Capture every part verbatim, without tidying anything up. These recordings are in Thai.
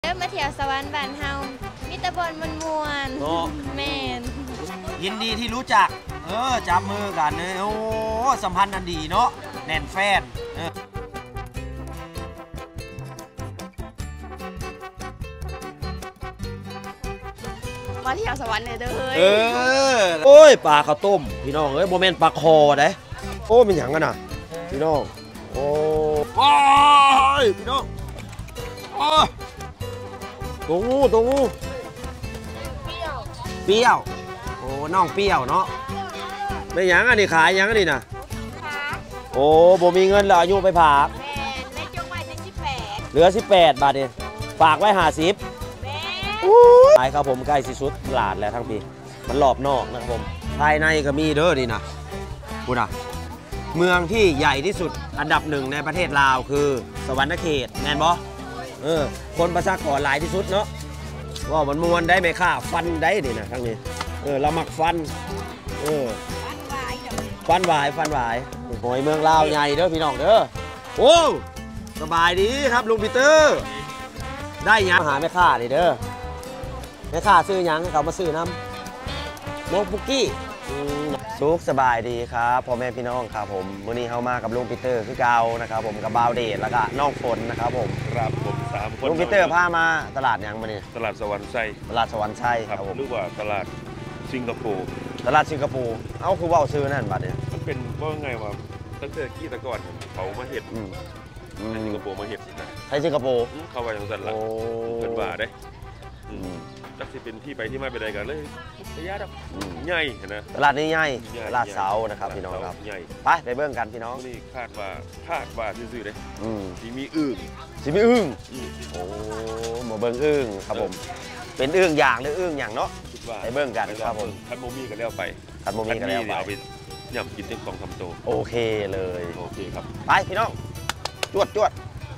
เริ่มมาเที่ยวสวรรค์บ้านเฮามิตรบอลมวนมวนแมนยินดีที่รู้จักเออจับมือกันเลยโอ้สัมพันธ์อันดีเนาะแน่นแฟนมาเที่ยวสวรรค์เลยเด้อเออโอ้ยปลาข้าวต้มพี่น้องเอ้ยโมเมนต์ปลาคอได้โอ้เป็นอย่างกันนะพี่น้องโอ้ว้ายพี่น้องโอ้ตัวงูตัวงูเปรี้ยวเปรี้ยวโอ้น้องเปรี้ยวเนาะไม่ยังอันนี้ขายยังอันนี้นะโอ้โบมีเงินแล้วอายุไปผากแม่แม่จงไว้เป็นสิบแปดเหลือสิบแปดบาทเนี่ยฝากไว้ห้าสิบขายครับผมใกล้สิสุดหลาดแล้วทั้งปีมันรอบนอกนะครับผมภายในก็มีเด้อนี่นะพูดนะเมืองที่ใหญ่ที่สุดอันดับหนึ่งในประเทศลาวคือสวรรณเขตแมนบอเออคนประชากรหลายที่สุดเนาะว่ามันมวนได้ไหมค่าฟันได้ดินะทั้งนี้เออเรามักฟันเออฟันหวายฟันหวายหอยเมืองลาวใหญ่เด้อพี่น้องเด้อโอ้สบายดีครับลุงปีเตอร์ได้ยังหาแม่ค่าดิเด้อแม่ค่าซื้อยังเขามาซื้อน้ำน้องปุกกี้สุขสบายดีครับพ่อแม่พี่น้องครับผมวันนี้เข้ามากับลุงปีเตอร์คือเก่านะครับผมกับบาวเดชแล้วก็น้องฝนนะครับผมครับผมสามคนลุงปีเตอร์พามาตลาดยังมาเนี่ยตลาดสวรรค์ชัยตลาดสวรรค์ชัยครับผมหรือว่าตลาดสิงคโปร์ตลาดสิงคโปร์เอ้าคือว่าซื้อนั่นบัดเนี่ยมันเป็นว่าไงว่าตั้งแต่กี้ตะก่อนเขามาเห็ดในสิงคโปร์มาเห็ดนะไทยสิงคโปร์เข้าไปอย่างนั้นละเป็นว่าได้จักสิเป็นที่ไปที่มาไปใดกันเลยระยะดอกใหญ่นะตลาดนี้ใหญ่ตลาดเสานะครับพี่น้องครับใหญ่ไปไปเบิ่งกันพี่น้องนี่คาดว่าคาดว่าซื่อๆเลยที่มีอึ่งที่มีอึ่งโอ้มาเบิ่งอึ่งครับผมเป็นอึ่งอย่างหรืออึ่งอย่างเนาะไปเบิ่งกันครับผมคันโมมี่กันแล้วไปคันโมมี่กันแล้วไปเอาไปย่ำกินเต็มสองสามโตโอเคเลยโอเคครับไปพี่น้องจวดจวด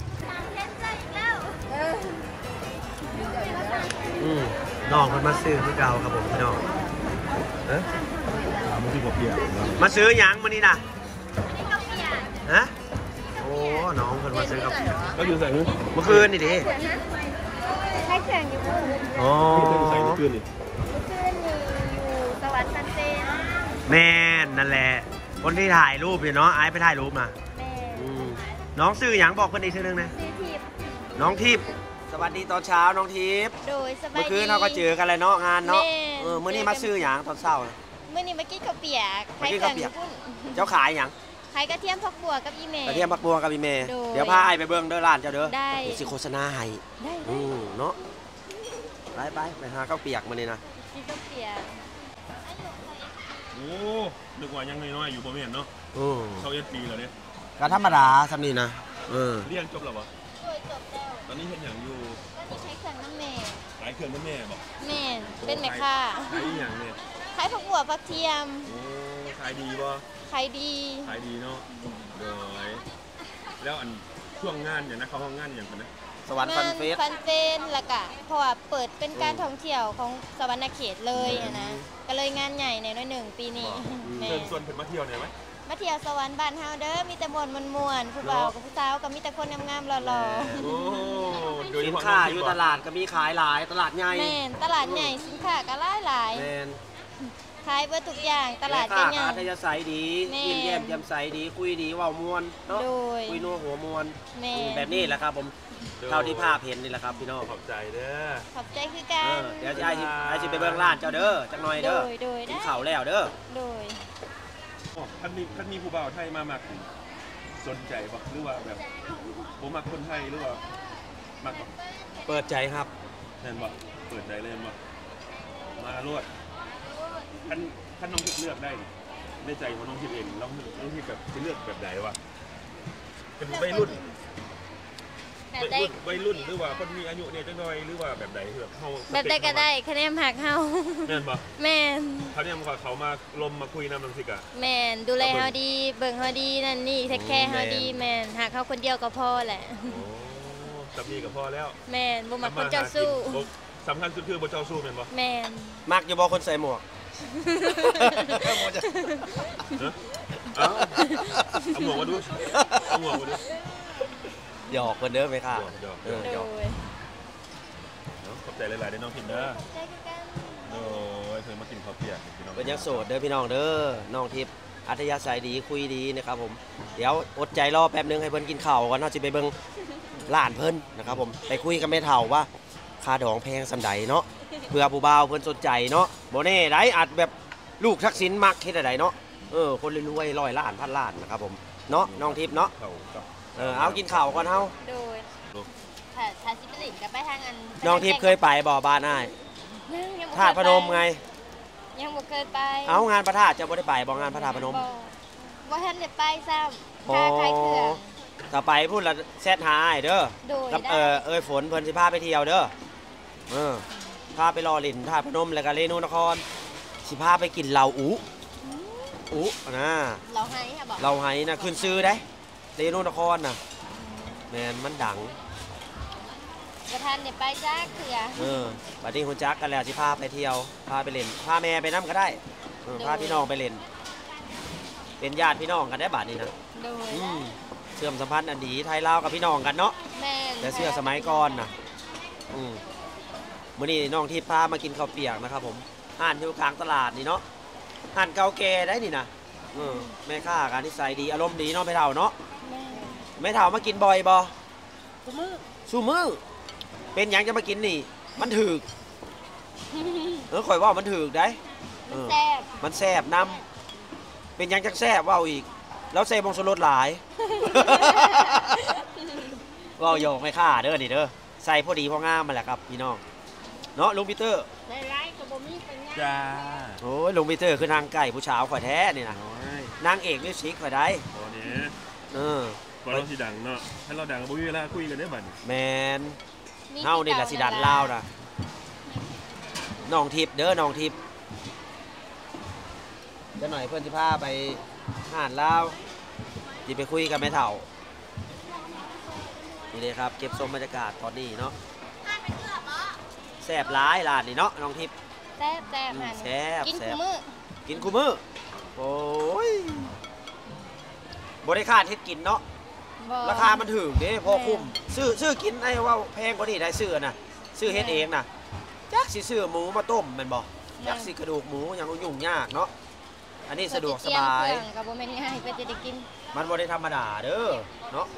น้องมันมาซื้อที่เก่าครับผมพี่น้องเอ๊ะมาซื้อกับเปียมาซื้อยังมานี่นะฮะโอ้น้องคนมาซื้อกับก็อยู่ใส่เมื่อคืนนี่ดิใช้แข่งอยู่อ๋อใส่เมื่อคืนนี่เมื่อคืนนี่อยู่สวรรค์ซันเซ็ตแม่นั่นแหละคนที่ถ่ายรูปอยู่เนาะไอ้ไปถ่ายรูปมาน้องซื้อยังบอกคนอีกทีนึงนะซื้อทิพน้องทิพสวัสดีตอนเช้าน้องทิพย์โดยสบายดีเมื่อคืนเราก็เจอกันเลยเนาะงานเนาะเออเมื่อนี้มาซื้ออย่างตอนเช้าเมื่อนี้มากินข้าวเปียกขายข้าวเปียกเจ้าขายอย่างขายกระเทียมผักบัวกับอีเมกระเทียมผักบัวกับอีเมเดี๋ยวพาไอไปเบิ้งเด้อร้านเจ้าเด้อได้สิโฆษณาให้ได้เนาะไปไปไปหาข้าวเปียกมาเลยนะกินข้าวเปียกโอ้ดึกว่ายังน้อยๆอยู่บ่แม่นเนาะเขาเอ็ดปีแล้วเนี่ยก็ธรรมดาสำนีนะเออเรียนจบแล้วปะจบแล้วตอนนี้เห็นอย่างอยู่ก็ใช้เครื่องน้ำแม่ขายเครื่องน้ำแม่บอกแม่เป็นแม่ค้าขายอย่างเนี่ยขายผักบัวผักเทียมโอ้ขายดีป่ะขายดีขายดีเนาะเดี๋ยวแล้วอันช่วงงานอย่างนะเขาห้องงานอย่างกันนะสวรรค์ฟันเฟสฟันเฟสละกะเพราะว่าเปิดเป็นการท่องเที่ยวของสวรรณเขตเลยนะก็เลยงานใหญ่ในน้อยหนึ่งปีนี้เชิญชวนเพื่อนมาเที่ยวเนี่ยไหมมาเที่ยวสวรรค์บ้านเฮาเด้อมีแต่มวลมวลผู้บ่าวกับผู้สาวก็มีแต่คนงามๆหล่อๆสินค้าอยู่ตลาดก็มีขายหลายตลาดใหญ่แม่นตลาดใหญ่สินค้าก็หลายหลายขายเบอร์ทุกอย่างตลาดใหญ่ๆอัธยาศัยดียิ้มแย้มแจ่มใสดีคุยดีว่าวมวนเนาะคุยนัวหัวมวนแบบนี้แหละครับผมเท่าที่ภาพเห็นนี่แหละครับพี่น้องขอบใจเด้อขอบใจคือกันเดี๋ยวจะไอ้ชิไปเบิ่งร้านเจ้าเด้อจักหน่อยเด้อกินข้าวแล้วเด้อโดยท่านมีท่านมีผู้บ่าวไทยมามักสนใจปะหรือว่าแบบผมมักคนไทยหรือว่ามักเปิดใจครับเห็นปะเปิดใจเลยปะมาลวดท่านท่านน้องทิพย์เลือกได้ในใจของน้องทิพย์เองน้องน้องทิพย์แบบจะเลือกแบบไหนวะเป็นวัยรุ่นวัยรุ่นหรือว่าคนมีอายุเนี่ยจังหน่อยหรือว่าแบบไหนแบบเขาแบบใดก็ได้คะแนนหักเฮาแม่นปะแม่นเขาเนี่ยมาเขามาลมมาคุยน้ำนังสิกะแม่นดูแลเฮาดีเบิ่งเฮาดีนั่นนี่เทคแคร์เฮาดีแม่นหักเฮาคนเดียวก็พอแหละโอ้สามีก็พอแล้วแม่นบ่มักคนเจ้าสู้สำคัญสุดคือบ่เจ้าสู้แม่นปะแม่นมักอยู่บ่คนใส่หมวกเอาหมวกมาดูเอาหมวกมาดูหยอกคนเด้อไหมค่ะหยอกหยอกขอบใจหลายๆได้น้องทิพย์เด้อใจกันโอ้ยเพิ่นมากินข้าวเปียกพี่น้องเป็นยังโสดเด้อพี่น้องเด้อน้องทิพย์อัธยาศัยดีคุยดีนะครับผมเดี๋ยวอดใจรอแป๊บนึงให้เพิ่นกินข้าวก่อนเนาะสิไปเบิ่งร้านเพิ่นนะครับผมไปคุยกับแม่เฒ่าว่าค่าดองแพงสำใดเนาะเพื่อผู้บ่าวเพิ่นสนใจเนาะบ่แน่ได้อาจแบบลูกทักษิณมักเฮ็ดอะไรเนาะเออคนรวยๆร้อยล้านพันล้านนะครับผมเนาะน้องทิพย์เนาะเขากับเออเอากินข้าวก่อนเฮาโดยถ้าถ้าสิไปเล่นก็ไปทางอันน้องทิพย์เคยไปบ่บ้านอ้ายยังยังบ่ธาตุพนมไงยังบ่เคยไปเอางานพระธาตุจะบ่ได้ไปบ่งานพระธาตุพนมบ่บ่ทันได้ไปซ้ำอ๋อค่าขายเครื่องถ้าไปพูดละแซดหาอ้ายเด้อโดยกับได้เออเอ้ยฝนเพิ่นสิพาไปเที่ยวเด้อเออพาไปรอลินธาตุพนมแล้วก็เรนูนครสิพาไปกินเหล้าอุอุนะเราให้ค่ะบอกเหล้าไหนะขึ้นซื้อได้เรนูนครน่ะแม่นมันดังบ่ทันได้ไปจ้าเถื่อเออบัดนี้ฮู้จักกันแล้วสิพาไปเที่ยวพาไปเล่นพาแม่ไปนํก็ได้เออพาพี่น้องไปเล่นเป็นญาติพี่น้องกันได้บัดนี้นะโดยอืมเชื่อมสัมพันธ์อันดีไทยลาวกับพี่น้องกันเนาะแม่นแต่เสื้อสมัยก่อนน่ะอืมมื้อนี้น้องที่พามากินข้าวเปียกนะครับผมห้านอยู่กลางตลาดนี่เนาะห้านเก่าแก่ได้นี่นะเออแม่ค้าการนิสัยดีอารมณ์ดีเนาะแม่เฒ่าเนาะแม่นแม่เฒ่ามากินบ่อยบ่กูมือสู้มือเป็นหยังจะมากินนี่ มันถึกเออข่อยว่ามันถึกได้เออแซ่บมันแซ่บนำเป็นหยังจักแซ่บเว้าอีก แล้วเซ่บงสรสหลาย เว้าโยกไม่ค่าเด้อนี่เด้อใส่พอดีพองามมาแหละครับพี่น้องเนาะลุงปีเตอร์ได้ไรก็บ่มีเป็นไงจ้าโอ้ยลุงปีเตอร์คือนางไก่ผู้ชาวข่อยแท้นี่นะโอ้ยนางเอกมิวสิกข่อยได้ตอนนี้เออก่อนเราสิดังเนาะถ้าเราดังก็บ่มีเวลาคุยกันได้บัดนี้แมนเฮานี่ละสิดันลาวนะน้องทิพย์เด้อน้องทิพย์เดี๋ยวหน่อยเพื่อนสิพาไปหาดลาวสิไปคุยกับแม่เฒ่านี่เลยครับเก็บชมบรรยากาศตอนนี้เนาะแซ่บหลายร้านนี่เนาะน้องทิพย์แซ่บแซ่บหันแซ่บกินแซ่กูบมือกินคู่มือโอ้ยบริการเฮ็ดกินเนาะบ่ราคามันถึงเด้พอคุ้มซื้อซื้อกินไอ้ว่าแพงกว่านี้ได้ซื้อน่ะซื้อเฮ็ดเองน่ะจักสิซื้อหมูมาต้มแม่นบ่จักสิกระดูกหมูยังยุ่งยากเนาะอันนี้สะดวกสบายเพื่อสิเตรีมเครื่องก็บ่แม่นง่ายเพื่อจะได้กินมันบ่ได้ธรรมดาเด้อเนาะ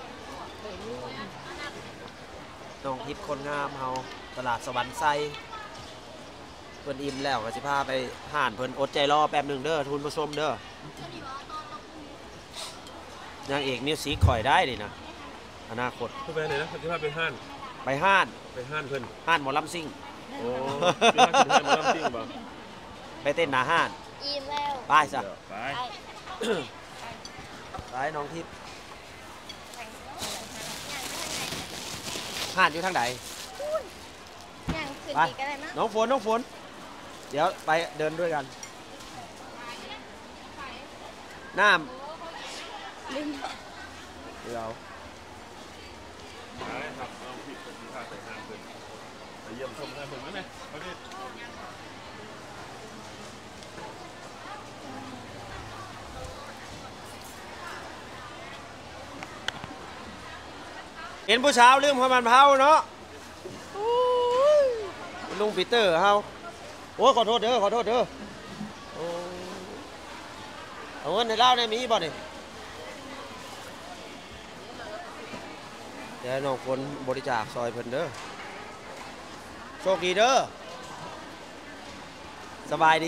น้องทิพย์คนงามเฮาตลาดสวรรค์ไซเพิ่นอิ่มแล้วก็สิพาไปห่านเพิ่นอดใจรอแป๊บหนึงเด้อทุนผู้ชมเด้อนางเอกมิวสิกข่อยได้ดินะอนาคตคือไปไหนนะสิพาไปห้านไปห้านไปห้านเพิ่นห้านหมอลำซิ่งโอ้สิพาขึ้นห้านมาลำซิ่งบ่ไปเต้นหน้าห้านอิ่มแล้วไปซะเดี๋ยวไปไปไปน้องทิพย์ห้านอยู่ทางไหนย่างขึ้นไปอีกก็ได้มั้งน้องฝนน้องฝนเดี๋ยวไปเดินด้วยกันน้ำลืมเดี๋ยวไปครับน้องพี่เพิ่นสิพาไปห้านเพิ่นไปเยี่ยมชมห้านเพิ่นไหมแม่เอาดิเห็นผู้สาวลืมความมันเผาเนาะโอ้ยลุงปีเตอร์เฮาโอ้ยขอโทษเด้อขอโทษเด้อโอ้ยเอาเงินให้เล่าในมีบ่นี่เดี๋ยวน้องคนบริจาคซอยเพิ่นเด้อโชคดีเด้อสบายดี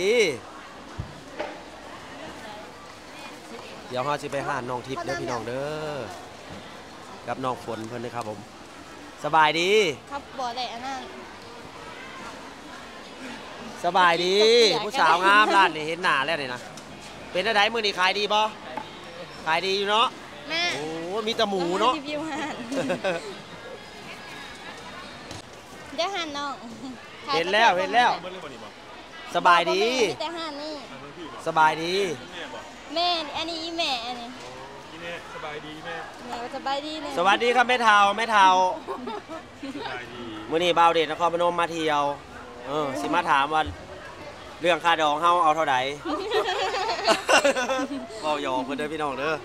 เดี๋ยวเราสิไปหาน้องทิพย์เด้อพี่น้องเด้อกับน้องฝนเพิ่นนะครับผมสบายดีครับบ่ได้อันนั้นสบายดีกับเปียกผู้สาวงามร้านนี่เห็นหน้าแล้วนี่นะเป็นอะไรมื้อนี้ขายดีบ่ขายดีอยู่เนาะแม่โอ้มีแต่หมูเนาะรีวิวหันเดี๋ยวหันน้องเห็นแล้วเห็นแล้วเบิ่งเลยบ่นี่บ่สบายดีมีแต่หันนี่ห้านเพิ่นพี่บ่สบายดีแม่บ่แม่อันนี้อีแม่อันนี้กินแน่สบายดีแม่แม่ก็สบายดีเนี่ยสวัสดีครับแม่เฒ่าแม่เฒ่าสบายดีมื้อนี้บ่าวเดชนครพนมมาเที่ยวเออสิมาถามว่าเรื่องค่าดองเฮาเอาเท่าใด เว้าหยอกเพิ่นเด้อพี่น้องเด้อ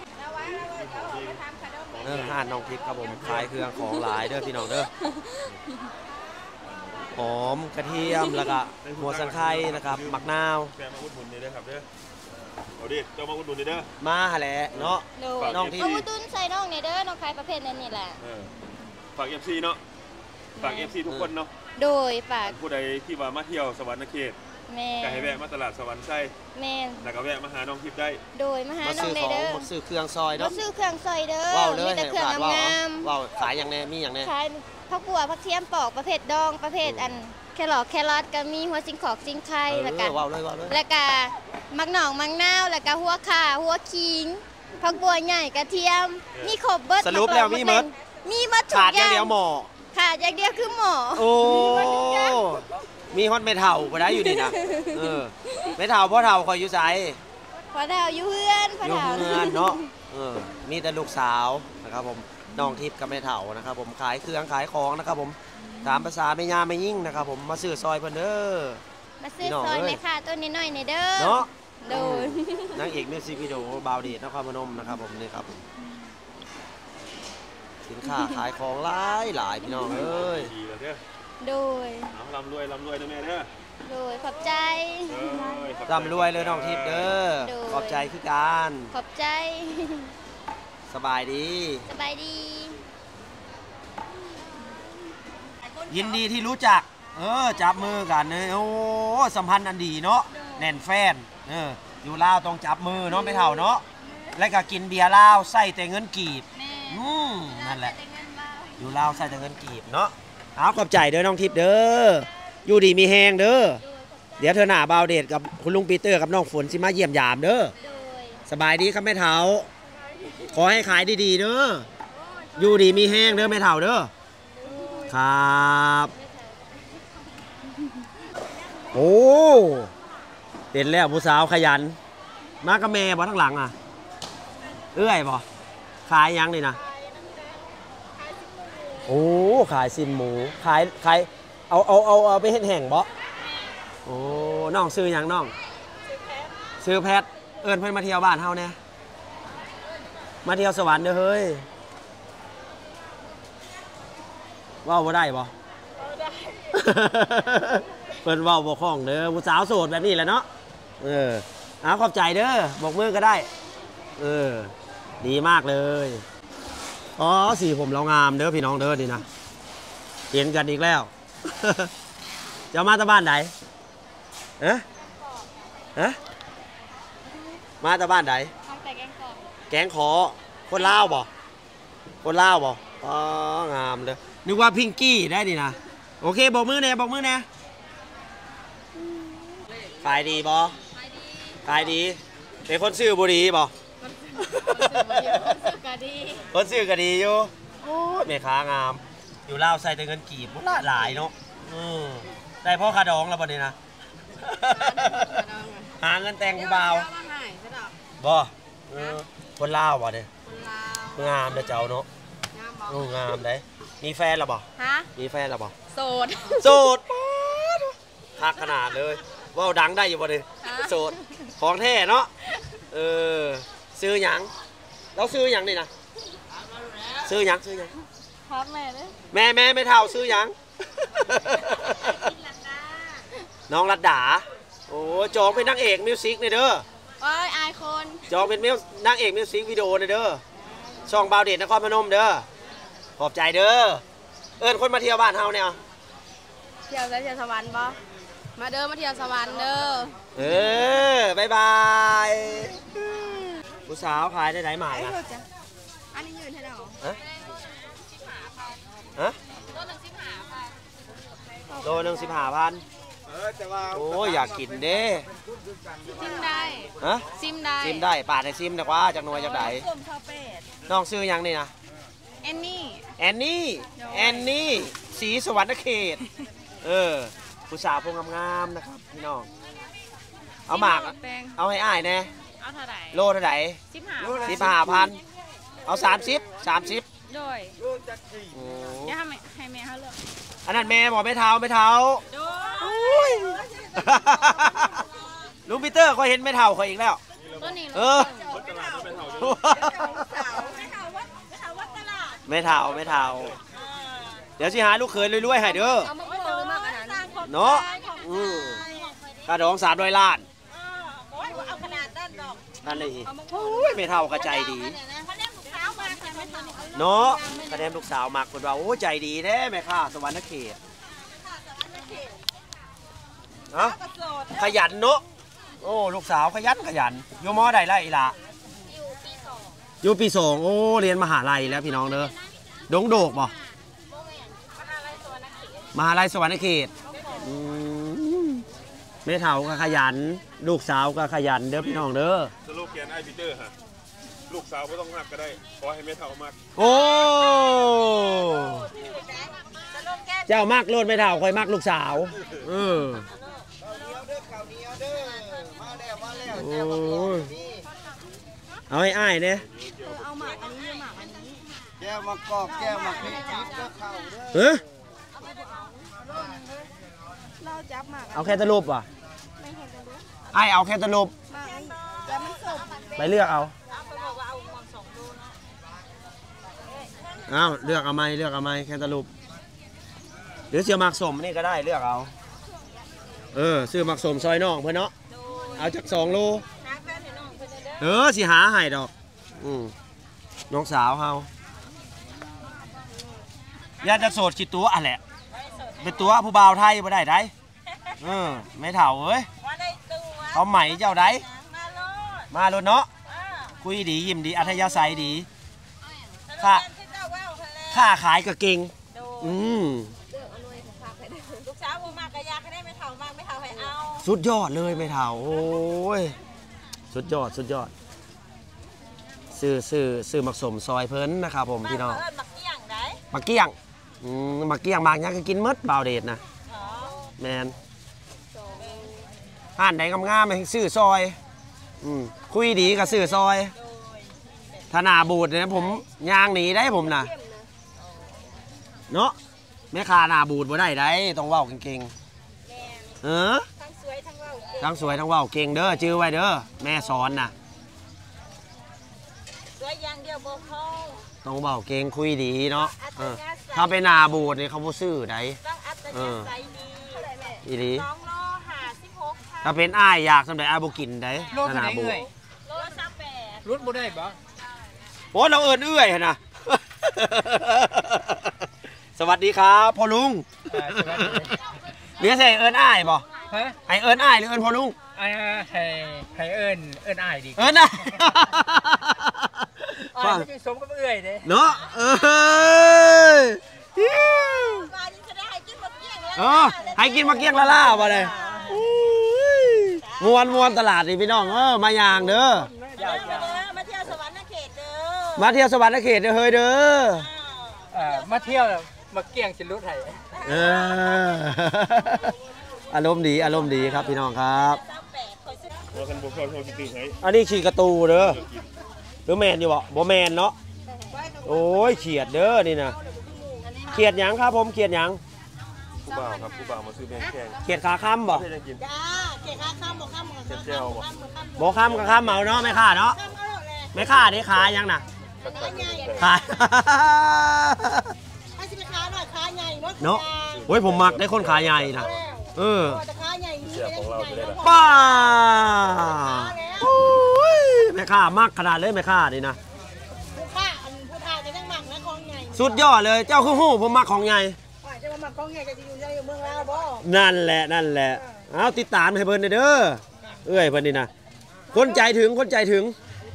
เออห้านน้องทิพย์ครับผมขายเครื่องของหลายเด้อพี่น้องเด้อหอมกระเทียมแล้วก็หัวสังไคร้นะครับมะนาวแฟนมาอุดหนุนนี่เด้อครับเด้อเอาดิเจ้ามาอุดหนุนนี่เด้อมาหาแหละเนาะโดยน้องที่เอาวุ้นตุ้นใส่น้องในเด้อน้องขายประเภทนั้นนี่แหละเออฝาก เอฟ ซี เนาะฝาก เอฟ ซี ทุกคนเนาะโดยฝากผู้ใดที่ว่ามาเที่ยวสวรรค์เขตแม่ก็ให้แวะมาตลาดสวรรค์ไส้แม่แล้วก็แวะมาหาน้องทิพย์ได้โดยมาหามาน้อซื้งอในของเด้อมาซื้อเครื่องซอยมาเนาะซื้อเครื่องซอยเด้อว้าวเลยมีแต่เครื่องให้ขาดว้าวงามว้าวขายอย่างแน่มีอย่างแน่ๆขายผักบัวผักเทียมปอกประเภทดองประเภทอันแครอทแครอทก็มีหัวซิงขอกซิงไข่เออแล้วก็ว้าวเลยว้าวเลยแล้วก็มักหนองมักนาวแล้วก็หัวข่าหัวขิงผักบัวใหญ่กระเทียม มีครบเบิดสรุปแล้วมีหมดมีหมดทุกขาดออย่างย่างเดียวหมอขาดอย่างเดียวคือหมอโอ้มีฮอตเมทัลก็ได้อยู่ดีนะเออเมทัลพ่อเทัลคอยอยู่ไสพอดาวอยู่เพื่อนพออยู่ดาวเมือนเนาะเออมีแต่ลูกสาวนะครับผมน้องทิพย์กับแม่เฒ่านะครับผมขายเครื่องขายของนะครับผมตามภาษาแม่ยาแม่ยิ่งนะครับผมมาซื้อซอยเพิ่นเด้อมาซื้อพี่น้องซอยเอ้ยแม่ค่ะต้นน้อยๆในเด้อเนาะโดยนางเอกมิวสิกวิดีโอบาวเดชนครพนมนะครับผมนี่ครับสินค้าขายของหลายหลายพี่น้องเอ้ยดีแล้วเด้อโดยเอาลำรวยลำรวยนะแม่เด้อโดยขอบใจเอ้ยขอบใจร่ำรวยเลยน้องทิพย์เด้อโดยขอบใจคือการขอบใจสบายดีสบายดียินดีที่รู้จัก เออ จับมือกันเนยโอ้สัมพันธ์อันดีเนาะแน่นแฟนเอออยู่ลาวต้องจับมือเนาะไม่เท่าเนาะแล้วก็กินเบียร์ลาวใส่แต่เงินกีบแม่อืมนั่นแหละ อยู่ลาวใส่แต่เงินกีบเนาะเอาขอบใจเด้อน้องทิพย์เด้ออยู่ดีมีแหงเด้อเดี๋ยวเธอหน้าบาวเดชกับคุณลุงปีเตอร์กับน้องฝนสิมาเยี่ยมยามเด้อโดยสบายดีครับแม่เฒ่าขอให้ขายดีๆเด้ออยู่ดีมีแห้งเด้อแม่เฒ่าเด้อครับโอ้เห็นแล้วผู้สาวขยันมากับแม่บ่ทั้งหลังอ่ะเอื้อยบ่ขายยังนี่นะโอ้ขายซิมหมูขายขายเอาเอาเอาเอาไปเฮ็ดแห้งบ่โอ้น้องซื้อหยังน้องซื้อแพทเอิ้นเพิ่นมาเที่ยวบ้านเฮาแน่มาเที่ยวสวรรค์เด้อเฮ้ยว้าวบ่ได้บ่ได้ เพิ่นเว้าบ่คล่องเด้อผู้สาวโสดแบบนี้แหละเนาะเออเอาขอบใจเด้อบอกมือก็ได้เออดีมากเลยอ๋อสีผมเรางามเด้อพี่น้องเด้อดีนะเห็นกันอีกแล้ว จะมาจากบ้านไหนเอ๊ะเอ๊ะมาจากบ้านไหนต้องแต่แกงกรอบแกงขอคนลาวบ่คนลาวบ่อ๋องามเลยนึกว่าพิงกี้ได้ดินะโอเคบอกมือแน่บอกมือแน่ขายดีบ่ขายดีเป็นคนซื้อบุหรี่บ่กะดีคนซื้อก็ดีอยู่โอ้ยแม่ค้างามอยู่ลาวใส่แต่เงินกีบหลายเนาะอือได้พ่อคาดองแล้วบ่นี่นะ หาเงินแต่งผู้บ่าวบ่เออคนลาวบ่เด้งามเด้อเจ้าเนาะโอ้งามเด้มีแฟนแล้วบ่ฮะมีแฟนแล้วบ่โสดโสดทักขนาดเลยว่าวดังได้อยู่บ่เด้โสดของแท้เนาะเออซื้อหยังเราซื้อหยังนี่นะซื้อหยังซื้อหยังครับแม่เด้อแม่แม่ไม่เท่าซื้อหยัง น้องรัดดาโอ้จองเป็นนางเอกมิวสิกเนี่ยเด้อโอ้ยอายคนจองเป็นมิวนางเอกมิวสิกวิดีโอเนี่ยเด้อช่องบาวเดชนครพนมเด้อขอบใจเด้อเอิญคนมาเที่ยวบ้านเฮาเนี่ยเที่ยวแล้วเที่ยวสวรรค์บ่มาเด้อมาเที่ยวสวรรค์เด้อเออบายบายผู้สาวขายได้ไหนหมายนะอันนี้ยืนให้เราฮะฮะโลหนึ่งสิบห้าพันโอ้ยอยากกินเด้ซิมได้ฮะซิมได้ซิมได้ปาดให้ซิมดีกว่าจากหน่วยจากไหนกลมเท่าเป็ดน้องซื้อยังนี่นะแอนนี่แอนนี่แอนนี่สีสวรรค์เขตเออผู้สาวพงงามๆนะครับพี่น้องเอาหมากเอาให้อ้ายแน่เอาเท่าไหร่โลเท่าไหร่สิบห้าสิบห้าพันเอาสามสิบสามสิบโดยโอ้จะให้แม่ให้แม่เขาเลือกอันนั้นแม่บอกไม่เท้าไม่เท้าโดโอ้ย ลุงปีเตอร์เขาเห็นไม่เท่าเขาอีกแล้วตัวนี้เออรถตลาดไม่เท่าไม่เท่าไม่เท่าเดี๋ยวสิหาลูกเขยรวยๆให้เด้อเอามาโม่หรือมากขนาดเนาะอืมกระดองสามร้อยล้านเอาขนาดด้านดอกนั่นเลยโอ้ยไม่เท่ากระใจดีเนาะคะแนนลูกสาวมักคนว่าโอ้ใจดีแท้แม่ค่ะสวรรค์เขตอะขยันเนาะโอ้ลูกสาวขยันขยันอยู่มอใดล่ะอีหล่ะอยู่ปีสองโอ้เรียนมหาลัยแล้วพี่น้องเด้อดงโดกบ่มหาลัยสวรรค์เขตแม่เฒ่าก็ขยันลูกสาวก็ขยันเด้อพี่น้องเด้อสโลแกนไอพีเตอร์ฮะลูกสาวไม่ต้องมากก็ได้ขอให้แม่เฒ่ามากโอ้เจ้ามากโลดไม่เฒ่าคอยมากลูกสาวเออเอาให้อ้ายเนี่ยเอาหมากอันนี้หมากอันนี้แก้วมะกอกแก้วมะพริกจิ๊บก็เข้าเฮ้ยเราจับหมากเอาแค่ตะลุบว่ะไอ้เอาแค่ตะลุบแล้วมันสดไปเลือกเอาเอาเลือกเอาไหมเลือกเอาไหมแค่ตะลุบหรือเสียหมักสมนี่ก็ได้เลือกเอาเออซื้อหมักสมซอยน้องเพื่อนเนาะเอาจากสองโลเออสิหาให้ดอกอืมน้องสาวเฮาอยากจะโสดคิดตัวอ่ะแหละเป็นตัวผู้บ่าวไทยบ่ได้ได้เออไม่เถ่าเอ้ยเขาใหม่เจ้าได้มาโลดเนาะคุยดียิ้มดีอัธยาศัยดีค่าค่าขายก็เก่งอืมลูกสาวมากกะยาให้ได้ไม่เถ่ามากไม่เถ่าให้เอาสุดยอดเลยไม่เถ่าโอ้ยสุดยอดสุดยอดซื้อซื้อซื้อหมักสมซอยเพิ่นนะครับผมพี่น้องมักเกี้ยงได้มักเกี้ยงอืมมักเกี้ยงบางอย่างก็กินมดเบาเดชนะแมนห่านใดงามๆไปซื้อซอยอืมคุยดีกับซื้อซอยถ้าหน้าบูดเนี่ยผมย่างหนีได้ผมนะเนาะแม่ค้าหน้าบูดบ่ได้ได้ต้องเว้าเก่งๆเออทั้งสวยทั้งเว้าทั้งสวยทั้งเว้าเก่งเด้อจื้อไว้เด้อแม่สอนนะสวยอย่างเดียวบ่พอต้องเว้าเก่งคุยดีเนาะถ้าเป็นหน้าบูดนี่เขาบ่ซื้อได้ต้องอัตยาศัยดีอีหลีสองโลห้าสิบหกถ้าเป็นอ้ายอยากสำเร็จอ้ายบ่กินได้หน้าบูดโลสามแปดรถบ่ได้บ่โอ้เราเอิญเอื้อยนะสวัสดีครับพ่อลุงเรียกใส่เอิญอ้ายบ่ไอเอิญอ้ายหรือเอิญพ่อลุงไอ้ให้ให้เอิญเอิญอ้ายดิเอิญอ้ายฟังสมกับเอื้อยเด้เนาะเออเออให้กินมาเกี้ยงละล่าบ่เลยมวนมวนตลาดนี่พี่น้องเออมาอย่างเด้อมาเที่ยวสวรรค์เขตเด้อมาเที่ยวสวรรค์เขตเด้อเฮ้ยเด้อมาเที่ยวมาเกี่ยงสิรุไทยเอออารมณ์ดีอารมณ์ดีครับพี่น้องครับอันนี้ขี่กระตูเด้อหรือแมนอยู่บ่บ่แมนเนาะโอ้ยเขียดเด้อนี่นะเขียดหยังครับผมเขียดหยังผู้บ่าวครับผู้บ่าวมาซื้อแมงแข็งเขียดขาค้ำบ่จ้าเขียดขาค้ำบ่ค้ำบ่ค้ำบ่ค้ำกับค้ำเมาเนาะไม่ค่าเนาะไม่ค่าได้ขายังน่ะขาให้สิขาหน่อยขาใหญ่เนาะโอ้ยผมมักได้คนขาใหญ่นะเออขาใหญ่ป้าแม่ข้ามากขนาดเลยแม่ข้าดินะผู้ข้าผู้ข้าจะยังหมักนะของใหญ่สุดยอดเลยเจ้าคือหู้ผมมักของใหญ่จะมาหมักของใหญ่จะอยู่ในเมืองลาวบ่นั่นแหละนั่นแหละเอาติดตามให้เพิ่นเด้อเอ้ยเพิ่นนี่นะคนใจถึงคนใจถึง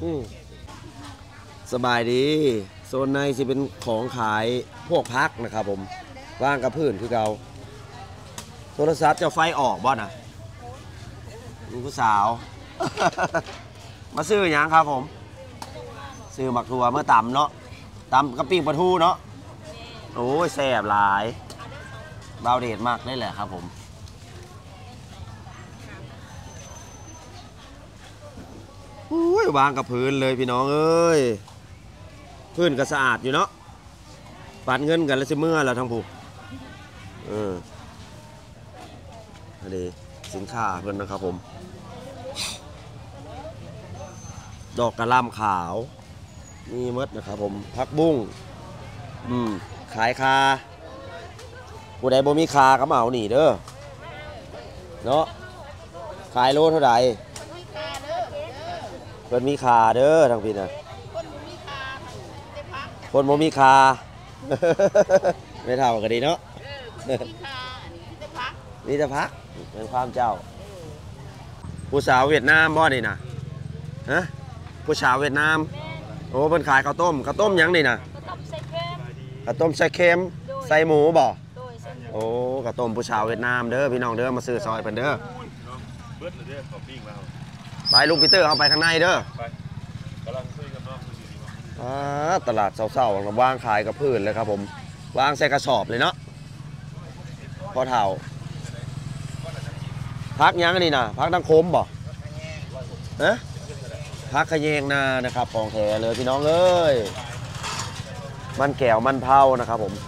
สบายดีโซนในสิเป็นของขายพวกพักนะครับผมว่างกับพื้นคือเก่าโทรศัพท์จะไฟออกบ่น่ะลูกผู้สาวมาซื้ออย่างครับผมซื้อหมักถั่วเมื่อตำเนาะตำกระปิ้งปลาทูเนาะโอ้ยแซ่บหลายเบาเด็ดมากได้แหละครับผมอุ้ยวางกับพื้นเลยพี่น้องเอ้ยพื้นก็สะอาดอยู่เนาะปัดเงินกันแล้วสิเมื่อแล้วทั้งผู้เอออันนี้สินค้าเพื่อนนะครับผมดอกกระลำขาวนี่มดนะครับผมผักบุ้งอืมขายคาผู้ใดบ่มีคาก็มาเอาหนีเด้อเนาะขายโลเท่าไหร่เพิ่นมีคาเด้อทางพี่น่ะคนบ่มีคาไม่เท่ากันดีเนาะมีแต่พักเป็นความเจ้าผู้สาวเวียดนามบ่นี่นะฮะผู้สาวเวียดนามโอ้เพิ่นขายข้าวต้มข้าวต้มหยังนี่นะต้มใส่เค็มข้าวต้มใส่เค็มใส่หมูบ่โดยเส้นโอ้ข้าวต้มผู้สาวเวียดนามเด้อพี่น้องเด้อมาซื้อซอยเพิ่นเด้อเบิร์ดเลยเด้อขอบปิ้งแล้วไปลุงปีเตอร์เอาไปข้างในเด้อไปกำลังคุยกับน้องคุยอยู่ดีว่าอ่าตลาดเศร้าๆวางขายกับพืชเลยครับผมวางใส่กระสอบเลยเนาะพอเท่าพักยังอันนี่นะพักดังคมบ่ฮะพักขะแยงนานะครับของแท้เลยพี่น้องเอ้ยมันแก้วมันเผานะครับผม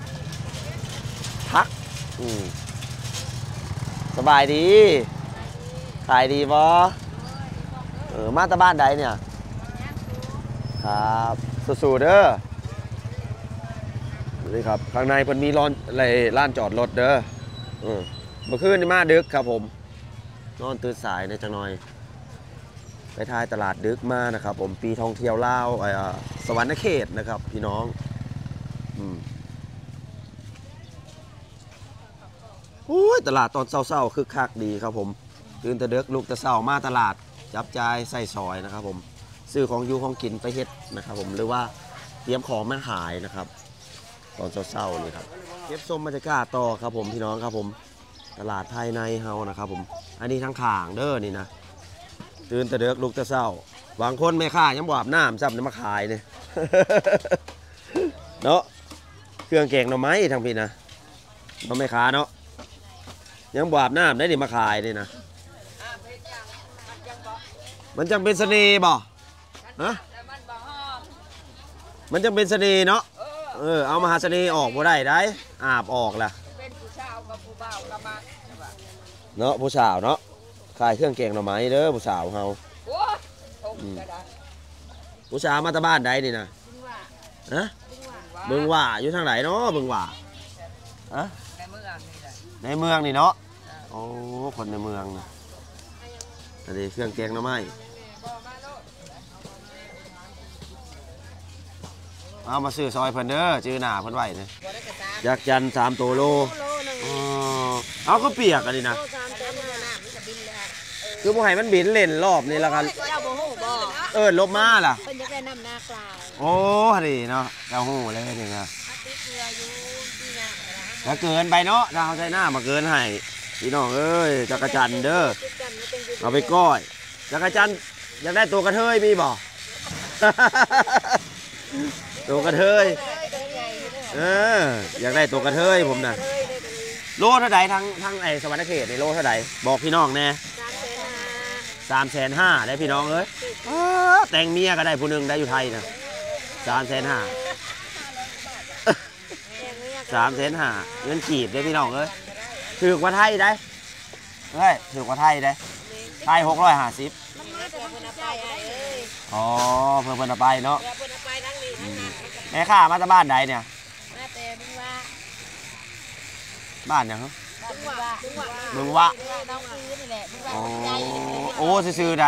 พักอืมสบายดีขายดีบ่เออมาตาบ้านใดเนี่ยครับสู้ๆเด้อนี่ครับข้างในเพิ่นมีร้อนอะไรร้านจอดรถเด้อเออเมื่อคืนนี่มาดึกครับผมนอนตื่นสายในจังหน่อยไปทายตลาดดึกมานะครับผมปีท่องเที่ยวลาวไอ้สวรรณเขตนะครับพี่น้องอืมโอ้ยตลาดตอนเช้าๆคึกคักดีครับผมตื่นแต่ดึกลุกแต่เช้ามาตลาดจับจ่ายใส่ซอยนะครับผมซื้อของอยู่ของกินไปเฮ็ดนะครับผมหรือว่าเตรียมของมาขายนะครับตอนเช้าๆนี่ครับเก็บส้มบรรยากาศต่อครับผมพี่น้องครับผมตลาดภายในเฮานะครับผมอันนี้ทั้งข่างเด้อนี่นะตื่นแต่เด็กลุกแต่เช้าบางคนไม่ค่ายังบอาบน้ำซ้ำจะมาขายเนี่ย เนาะเครื่องแกงหน่อไม้ทางพี่นะมันไม่ขาเนาะยังบอาบน้ำได้นี่มาขายนี่นะมันจังเป็นเสน่ห์บ่ฮะมันจังเป็นเสน่ห์เนาะเออเอามาหาเสน่ห์ออกบ่ได้ได้อาบออกล่ะเป็นผู้ชาวกับผู้บ่าวกับมาเนาะผู้สาวเนาะขายเครื่องแกงหน่อไม้เด้อผู้สาวเฮาโอ้ทงกระดาษผู้สาวมาตาบ้านใดนี่นะฮะเบิ่งว่าอยู่ทางไหนเนาะเบิ่งว่าฮะในเมืองนี่แหละในเมืองนี่เนาะโอ้คนในเมืองนะอันนี้เครื่องแกงหน่อไม้เอามาซื้อซอยเพิ่นเด้อจื้อหน้าเพิ่นไว้เนี่ยยักษ์จันทร์สามตัวโลอ๋อเอาก็เปียกอันนี้นะคือบ่ให้มันบินเล่นรอบนี่ละกันเจ้าบ่ฮู้บ่เอิ้นลบมาล่ะเพิ่นอยากได้น้ำหน้ากลายโอ้ดีเนาะเจ้าหู้เลยนี่นะติดเรืออยู่ที่น่ะถ้าเกินไปเนาะถ้าเอาใช้หน้ามาเกินให้พี่น้องเอ้ยจักรจันทร์เด้อเอาไปก้อยจักรจันทร์อยากได้ตัวกระเทยมีบ่ ตัวกระเทยเอออยากได้ตัวกระเทยผมน่ะโลเท่าไหร่ทั้งทั้งไอ้สวรรณเขตในโลเท่าไหร่บอกพี่น้องแน่สามแสนห้าได้พี่น้องเอ้ยแต่งเมียก็ได้ผู้หนึงได้อยู่ไทยนะสามแสนห้าสามแสนห้าเงินกีบได้พี่น้องเอ้ยถือกว่าไทยได้เฮ้ยถือกว่าไทยได้ไทยหกร้อยห้าสิบอ๋อเพิ่มเพิ่นเอาไปเนาะแม่ข้ามาจากบ้านใดเนี่ยมาแต่บึงว่าบ้านยังเหรอบึงว่าบึงว่ามึงวะน้องซื้อนี่แหละบึงว่าโอ้ใหญ่โอ้ซื่อๆไหน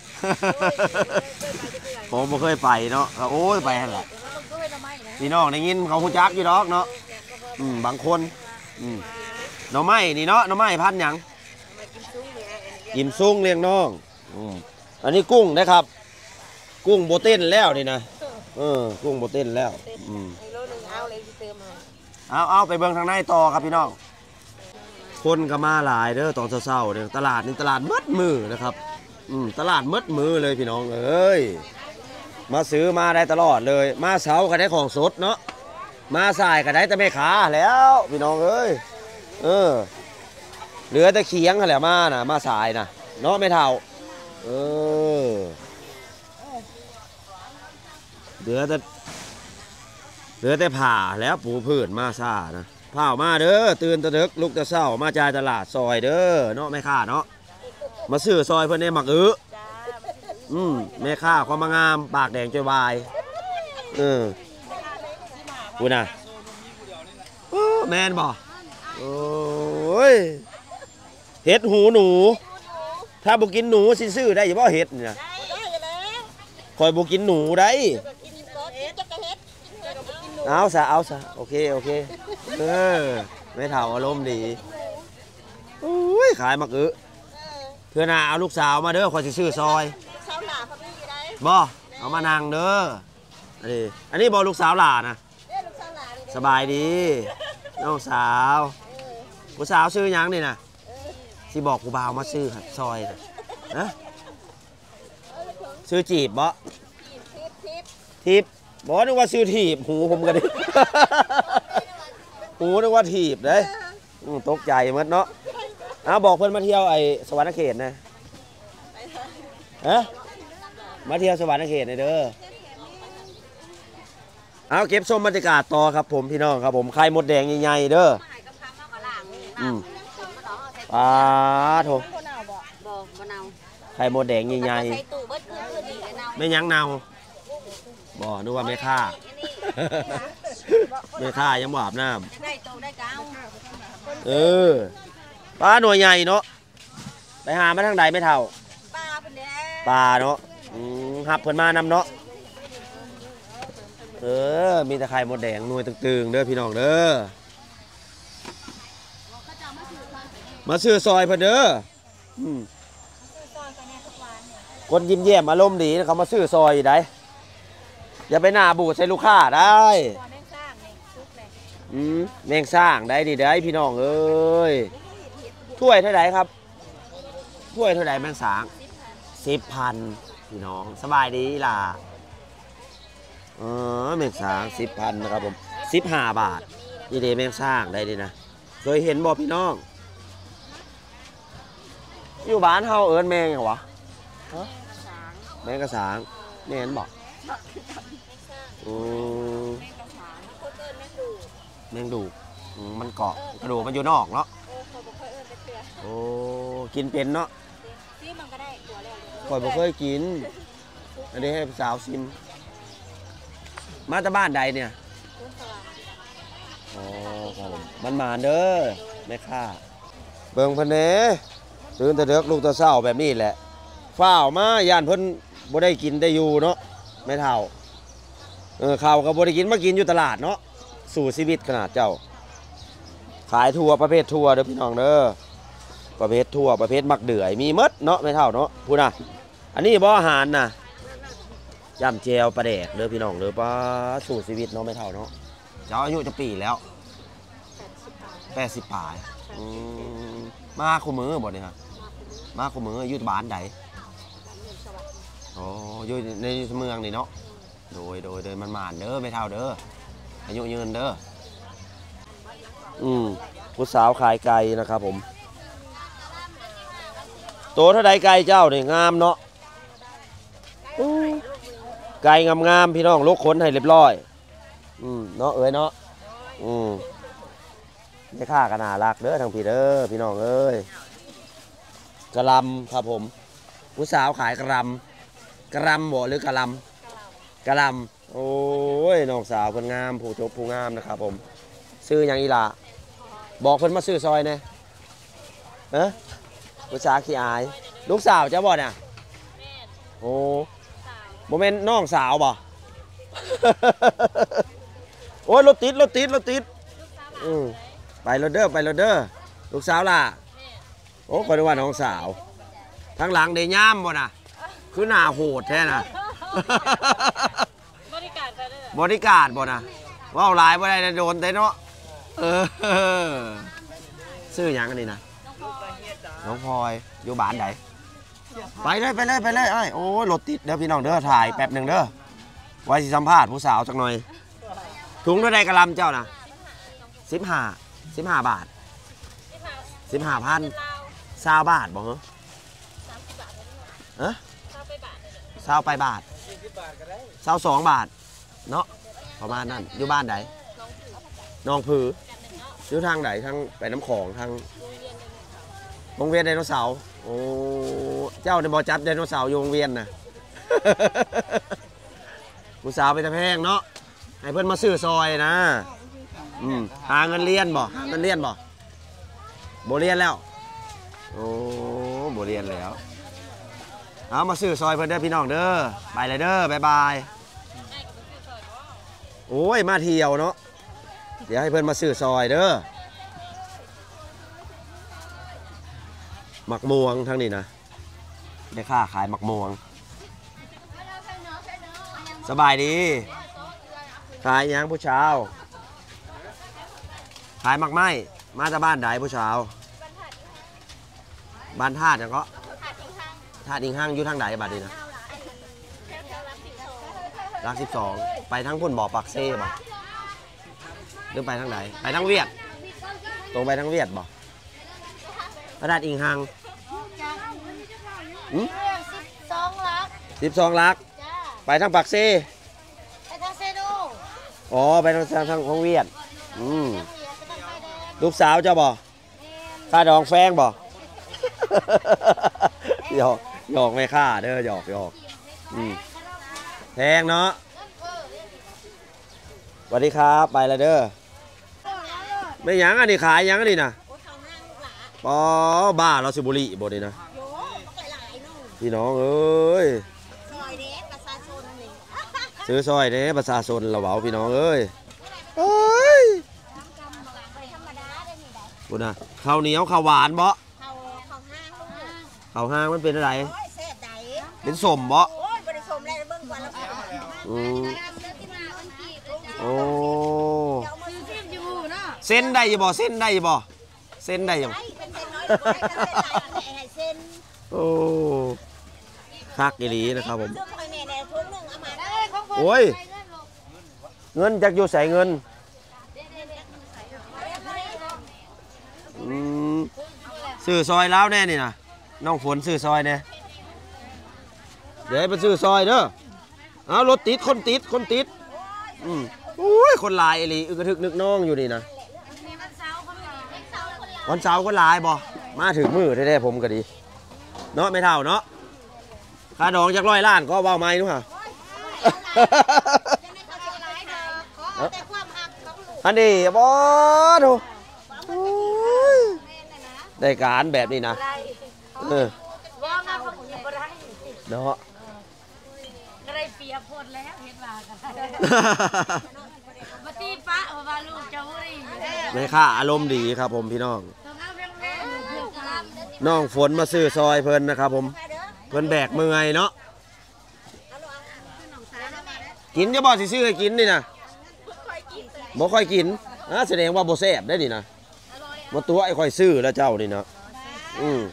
ผมบ่เคยไปเนาะโอ้ยไปหั่นล่ะพี่น้องได้ยินเขาฮู้จักอยู่ดอกเนาะอืมบางคนอืมหน่อไม้นี่เนาะหน่อไม้พันหยังกินซุ้งเลี้ยงน้องอืมอันนี้กุ้งนะครับ กุ้งโบเต้นแล้วนี่นะเออกุ้งโบเต้นแล้วอืมโลนึงเอาเลยสิเติมให้เอาเอาไปเบิ่งทางในต่อครับพี่น้องคนก็มาหลายเด้อตอนเช้าๆเด้อตลาดนี่ตลาดมืดมือนะครับอืมตลาดมืดมือเลยพี่น้องเอ้ยมาซื้อมาได้ตลอดเลยมาเช้าก็ได้ของสดเนาะมาสายก็ได้แต่ไม่ขาแล้วพี่น้องเอ้ยเออเหลือแต่เขียงแหละมาน่ะมาสายน่ะเนาะไม่เท่าเออเหลือแต่เหลือแต่ผ่าแล้วปูพืชมาซ่านะผ่ามาเด้อตื่นตะดึกลุกตะเช้ามาจ่ายตลาดซอยเด้อเนาะแม่ค้าเนาะมาซื้อซอยเพิ่นได้หมักอื้ออืมแม่ค้าความงามปากแดงจอยวายเออกูน่ะโอ้แมนบ่โอ้ยเห็ดหูหนู ถ้าบุกินหนูสิซื้อได้อย่าว่าเห็ดเนี่ยได้แล้วคอยบุกินหนูได้กินรสจะกระเฮ็ดจะกระกินหนูเอาซะเอาซะโอเคโอเคเออไม่เท่าอารมณ์ดีอุ้ยขายมักอึเพื่อนน่ะเอาลูกสาวมาเด้อคอยสิซื้อซอยสาวหลาเขาไม่มีได้บ่เอามานั่งเด้ออันนี้อันนี้บ่ลูกสาวหลานนะเด้อลูกสาวหลาเลยสบายดีน้องสาวผู้สาวซื้อหยังนี่นะสิบอกกูบ่าวมาซื้อครับซอยนะฮะซื้อจีบบ่ทิปทิปทิปทีบบอกนึกว่าซื้อถีบหูผมกันดิ หูนึกว่าถีบเลยอืมตกใจหมดเนาะเอาบอกเพื่อนมาเที่ยวไอ้สวรรค์เขตนะฮะมาเที่ยวสวรรค์เขตหน่อยเด้อเอาเก็บชมบรรยากาศต่อครับผมพี่น้องครับผมไข่มดแดงใหญ่ๆเด้ออืมปลาโถคนเอาบ่บ่มะนาวไข่มดแดงใหญ่ใส่ตู้เบิดคืนคืนนี่เลยเนาๆไม่ยั้งเนาบ่นึกว่าไม่ฆ่า ไม่ฆ่ายังบ่อาบน้ำได้ตู้ได้กาวเออปลาหน่วยใหญ่เนาะไปหามาทางใดไม่เท่าปลาเป็นแดงปลาเนาะอืมหับเพิ่นมานำเนาะเออมีแต่ไข่มดแดงหน่วยตึงๆเด้อพี่น้องเด้อมาซื้อซอยเพิ่นเด้ออืมคนยิ้มแย้มอารมณ์ดีเขามาซื้อซอยอยู่ได้อย่าไปหน้าบูดใส่ลูกค้าได้อืมแมงสร้างได้ดิได้พี่น้องเอ้ยถ้วยเท่าไหร่ครับถ้วยเท่าไหร่แมงสางสิบพันพี่น้องสบายดีล่ะเออแมงสางสิบพันนะครับผมสิบห้าบาทนี่เดแมงสร้างได้ดินะเคยเห็นบ่พี่น้องอยู่บ้านเฮาเอิ้นแมงหยังวะฮะแมงกระสางแม่นบอกอืมแมงดูอืมมันเกาะกระดูกมันอยู่นอกเนาะโอ้กินเป็นเนาะซีมันก็ได้ตัวแล้วก่อยบ่เคยกินอันนี้ให้สาวซิมมาจากบ้านใดเนี่ยอ๋อครับผมมันมาเด้อแม่ค้าเบิ่งเพิ่นเด้ตื่นแต่เด็กลูกตะเช้าแบบนี้แหละฝ้าวมาย่านเพิ่นบ่ได้กินได้อยู่เนาะแม่เฒ่าเออข้าวก็บ่ได้กินมากินอยู่ตลาดเนาะสู่ชีวิตขนาดเจ้าขายทั่วประเภททั่วเด้อพี่น้องเด้อประเภททั่วประเภทมักเดือยมีหมดเนาะแม่เฒ่าเนาะพูดน่ะอันนี้บ่อาหารน่ะยำแจวปลาแดกเด้อพี่น้องเด้อป้าสู่ชีวิตเนาะแม่เฒ่าเนาะเจ้าอายุจะปีแล้วแปดสิบปลายอืมมาคู่มือบ่เนี่ยฮะมาคู่มืออยู่บ้านใดอ๋ออยู่ในเมืองนี่เนาะโดยโดยโดยมันมานเด้อไม่เท่าเด้ออายุยืนเด้ออืมผู้สาวขายไก่นะครับผมโตเท่าใดไก่เจ้านี่งามเนาะอู้ไก่งามๆพี่น้องลูกขนให้เรียบร้อยอืมเนาะเอ้ยเนาะอืมไม่ค่ากันน่ารักเด้อทางพี่เด้อพี่น้องเอ้ยกระลำครับผมผู้สาวขายกระลำกระลำบ่หรือกระลำกระลำโอ้ยน้องสาวคนงามผู้จบผู้งามนะครับผมซื้ออย่างอีหล่ะบอกเพิ่นมาซื้อซอยแน่เอ๊ะผู้สาวขี้อายลูกสาวเจ้าบ่เนี่ยโอ้โมเมนต์น้องสาวบ่ โอ้ยรถติดรถติดรถติดอืมไปรถเด้อไปรถเด้อลูกสาวล่ะโอ้คนว่าน้องสาวทางหลังเดย่ามบ่น่ะคือหน้าโหดแท้น่ะบริการไปเลยบริการบ่น่ะว่าวหลายบ่ได้โดนแต่เนาะเออซื้อหยังอันนี้นะน้องพลอยอยู่บ้านไหนไปเลยไปเลยไปเลยไอ้โอ้รถติดเด้อพี่น้องเด้อถ่ายแป๊บหนึ่งเด้อไว้สิสัมภาษณ์ผู้สาวจักหน่อยถุงเท่าใดกระลำเจ้านะสิบห้าสิบห้าบาทสิบห้าพันซาวบาทบอกเหรอฮะซาวไปบาทซาวสองบาทเนาะประมาณนั้นอยู่บ้านไหนน้องผืออยู่ทางไหนทางไปน้ำของทางวงเวียนไดโนเสาร์โอ้เจ้าในบ่อจัดไดโนเสาร์อยู่วงเวียนนะ ผู้สาวไปตะแพงเนาะให้เพื่อนมาซื้อซอยนะอืมหาเงินเรียนบ่หาเงินเรียนบ่โบเรียนแล้วโอ้บ่เรียนแล้วเอามาซื้อซอยเพิ่นเด้อพี่น้องเด้อไปเลยเด้อบายบายโอ้ยมาเที่ยวเนาะเดี๋ยวให้เพิ่นมาซื้อซอยเด้อหมักม่วงทั้งนี้นะได้ค่าขายหมักม่วงสบายดีขายยังผู้ชาวขายหมักไม้มาจากบ้านใดผู้ชาวบ้านธาตุยังก็ธาตุอิงห้างอยู่ทางใดบัดนี้นะรักสิบสองไปทั้งพุ่นบ่อปักเซ่บ่หรือไปทางไหนไปทางเวียดตรงไปทางเวียดบ่พระธาตุอิงห้างสองลักสิบสองลักไปทางปักเซ่ไปทางเซโดอ๋อไปทางทางของเวียดอืมลูกสาวเจ้าบ่ค่าดองแฟงบ่หยอกหยอกไม่ค่าเด้อหยอกหยอกอืมแพงเนาะสวัสดีครับไปแล้วเด้อไม่หยังอันนี้ขายหยังอันนี้นะปอบ้าเราสิบุรีบ่นี่นะพี่น้องเอ้ยซื้อซอยเด้ประชาชนเราเบาพี่น้องเอ้ยเอ้ยบุญนะข้าวเหนียวข้าวหวานบ่ข้าวห้างมันเป็นอะไรเป็นสมบ่อืมโอ้เส้นได้ยี่บ่เส้นได้ยี่บ่เส้นได้ยังโอ้คักอีหลีนะครับผมโอ้ยเงินจากอยู่ใส่เงินอืมซื้อซอยแล้วแน่นี่นะน้องฝนซื้อซอยเนี่ยเดี๋ยวไปซื้อซอยเด้อเอารถติดคนติดคนติดอืมอุ้ยคนลายอีหลีอึกระทึกนึกน้องอยู่นี่นะวันเสาร์ก็ลายบ่มาถึงมือแท้ๆผมก็ดีเนาะไม่เท่าเนาะค่าดองจากร้อยล้านก็ว่าไม่นู้ฮะอันนี้บอดูได้การแบบนี้นะเออเนาะอะไรเปียกหมดแล้วเห็นว่ากันมาตีปะมาลูกเจ้าบุรีแม่ค่าอารมณ์ดีครับผมพี่น้องน้องฝนมาซื้อซอยเพิ่นนะครับผมเพิ่นแบกมือไงเนาะกินจะบอกสิซื้อให้กินนี่นะบ่ค่อยกินนะแสดงว่าบ่แซ่บได้นี่นะมาตัวไอ้ค่อยซื้อแล้วเจ้านี่นะอืม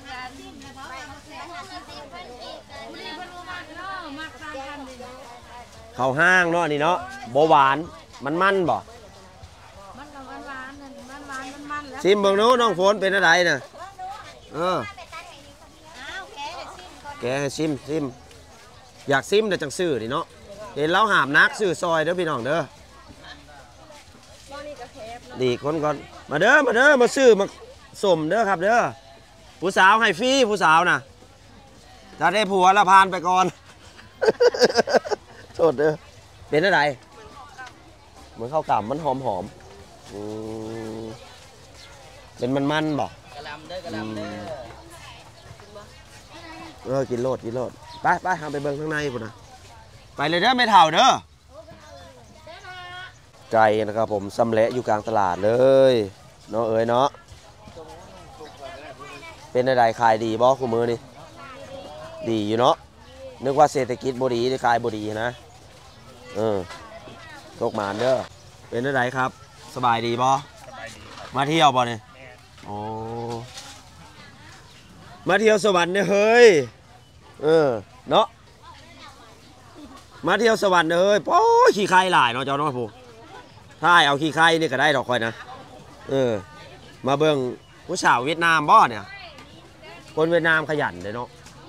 ข้าวห้างเนาะนี่เนาะบ่หวานมันมันบ่ชิมเบิ่งเนาะน้องฝนเป็นอะไรนะเออแกให้ชิมชิมอยากชิมแต่จังซื้อนี่เนาะเห็นแล้วหามนักซื้อซอยเด้อพี่น้องเด้อดีคนก่อนมาเด้อมาเด้อมาซื้อมาสมเด้อครับเด้อผู้สาวให้ฟรีผู้สาวนะถ้าได้ผัวละพานไปก่อนโทษเด้อเป็นอะไรเหมือนข้าวกล่ำมันหอมหอมเป็นมันมันบอกกระลำเด้อกระลำเด้อเออกินโลดกินโลดไปไปทำไปเบิ้งข้างในพุ่นนะไปเลยเด้อไม่เท่าเด้อไก่นะครับผมสำเร็จอยู่กลางตลาดเลยเนาะเอ๋ยเนาะเป็นอะไรขายดีบ่คุณมือนี่ดีอยู่เนาะนึกว่าเศรษฐกิจบดีหรือขายบดีนะเออตกหมานเด้อเป็นอะไรครับสบายดีบ่มาเที่ยวบ่เนี่ยโอ้มาเที่ยวสวรรค์เนี่ยเฮ้ยเออเนาะมาเที่ยวสวรรค์เนี่ยเฮ้ยโอ้ยขี้ไข่หลายเนาะเจ้าน้องผู้ถ้าเอาขี้ไข่นี่ก็ได้ดอกคอยนะเออมาเบิ่งผู้สาวเวียดนามบ่เนี่ยคนเวียดนามขยันเลยเนาะ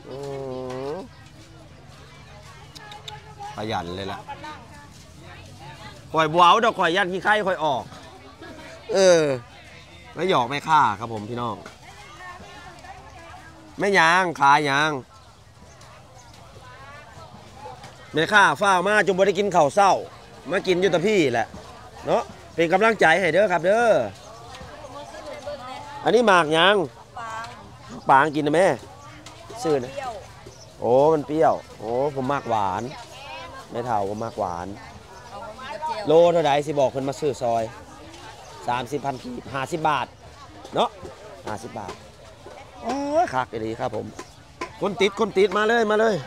ขยันเลยล่ะคอยบัวเอาดอกคอยยันขี้ไข่คอยออกเออไม่หยอกไม่ฆ่าครับผมพี่น้องไม่ยางขายยางไม่ฆ่าฝ้ามาจนบ่ได้กินข้าวเศร้ามากินอยู่แต่พี่แหละเนาะเป็นกำลังใจให้เด้อครับเด้ออันนี้หมากยางปางกินนะแม่ซื้อนะโอ้มันเปรี้ยวโอ้ผมมากหวานไม่เท่าผมมากหวานโลเท่าไหร่สิบอกคนมาซื้อซอยสามสิบพันกีบห้าสิบบาทเนาะห้าสิบบาทโอ้ยคักดีครับผมคนติดคนติดมาเลยมาเลย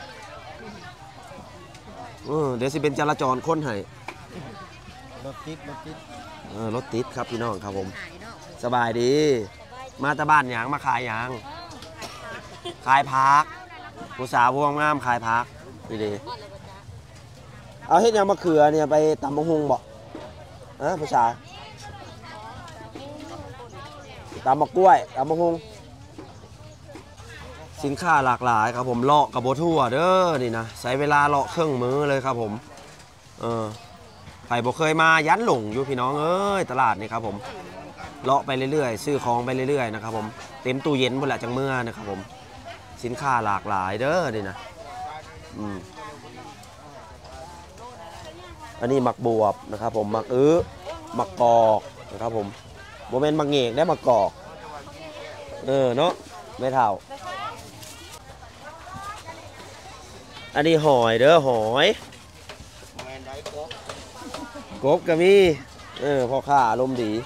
เออเดี๋ยวสิเป็นจราจรคนให้รถติดรถติดเออรถติดครับพี่น้องครับผมสบายดีมาตะบ้านหยางมาขายหยางขายพักผู้สาววงงามขายพักนี่ดีเอาเฮ็ดยังมะเขือเนี่ยไปตำมะฮุงบ่อะผู้สาวตำมะกล้วยตำมะฮุงสินค้าหลากหลายครับผมเลาะกับโบทั่วเด้อนี่นะใช้เวลาเลาะเครื่องมือเลยครับผมเออใครบ่เคยมายันหลงอยู่พี่น้องเอ้ยตลาดนี่ครับผมเลาะไปเรื่อยๆซื้อของไปเรื่อยๆนะครับผมเต็มตู้เย็นหมดแหละจังเมื่อนะครับผมสินค้าหลากหลายเด้อนี่นะอืมอันนี้หมักบวบนะครับผมหมักอื้อหมักกอกนะครับผมโมเมนต์หมักเงกได้หมักกอกเออเนาะไม่เท่าอันนี้หอยเด้อหอยกบก็มีเออพ่อข้าอารมณ์ดี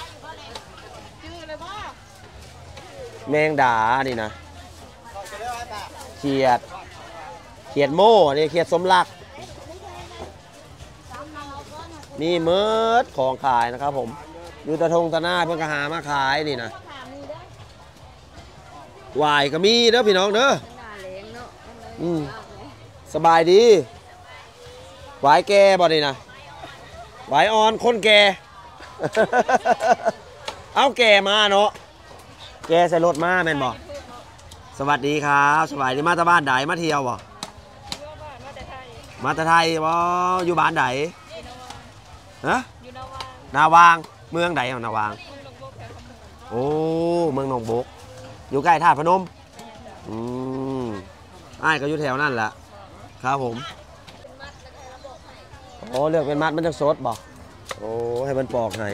แมงดานี่นะเขียดเขียดโม่นี่เขียดสมรักนี่เมิดของขายนะครับผมอยู่ตะทงตะหน้าเพื่อนกระหามาขายนี่นะวายก็มีเด้อพี่น้องเด้ออืมสบายดีหวายแก่บ่นี่นะหวายอ่อนคนแก่ เอาแก่มาเนาะแก่ใส่รถมาแม่นบ่สวัสดีครับสบายดีมาตะบ้านใดมาเที่ยวบ่มาตะไทยบ่อยู่บ้านใดฮะนาวางเมืองใดเอานาวางโอ้เมืองหนองบกอยู่ใกล้ท่าพนมอืมอ้ายก็อยู่แถวนั่นแหละครับผมโอ้เลือกเป็นมัดมันจะสดบ่โอ้ให้มันปอกให้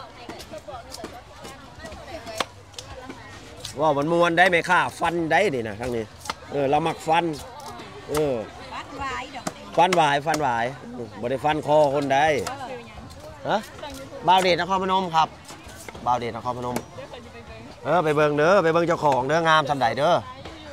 ว่ามันมวนได้ไหมค่ะฟันได้ดินะทั้งนี้เออเรามักฟันเออฟันหวายฟันหวายบ่ได้ฟันคอคนได้ฮะบ่าวเดชนครพนมครับบ่าวเดชนครพนมเออไปเบิ่งเด้อไปเบิ่งเจ้าของเด้องามสำใดเด้อ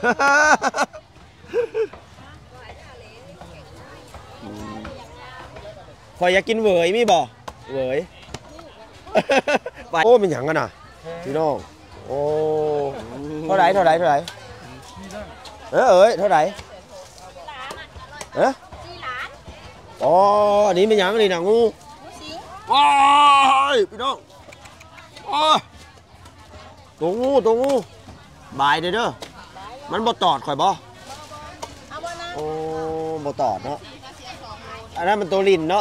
คอยอยากกินเหวยมีบ่เหวยโอ้เป็นหยังกันน่ะพี่น้องโอ้เท่าไหร่เท่าไหร่เท่าไหร่เออเอ้ยเท่าไหร่เอออ๋ออันนี้เป็นหยังนี่นะงูว้ายพี่น้องโอ้ตัวงูตัวงูบายเด้อเด้อมันบ่ตอดข่อยบ่โอ้บ่ตอดเนาะอันนั้นมันตัวลินเนาะ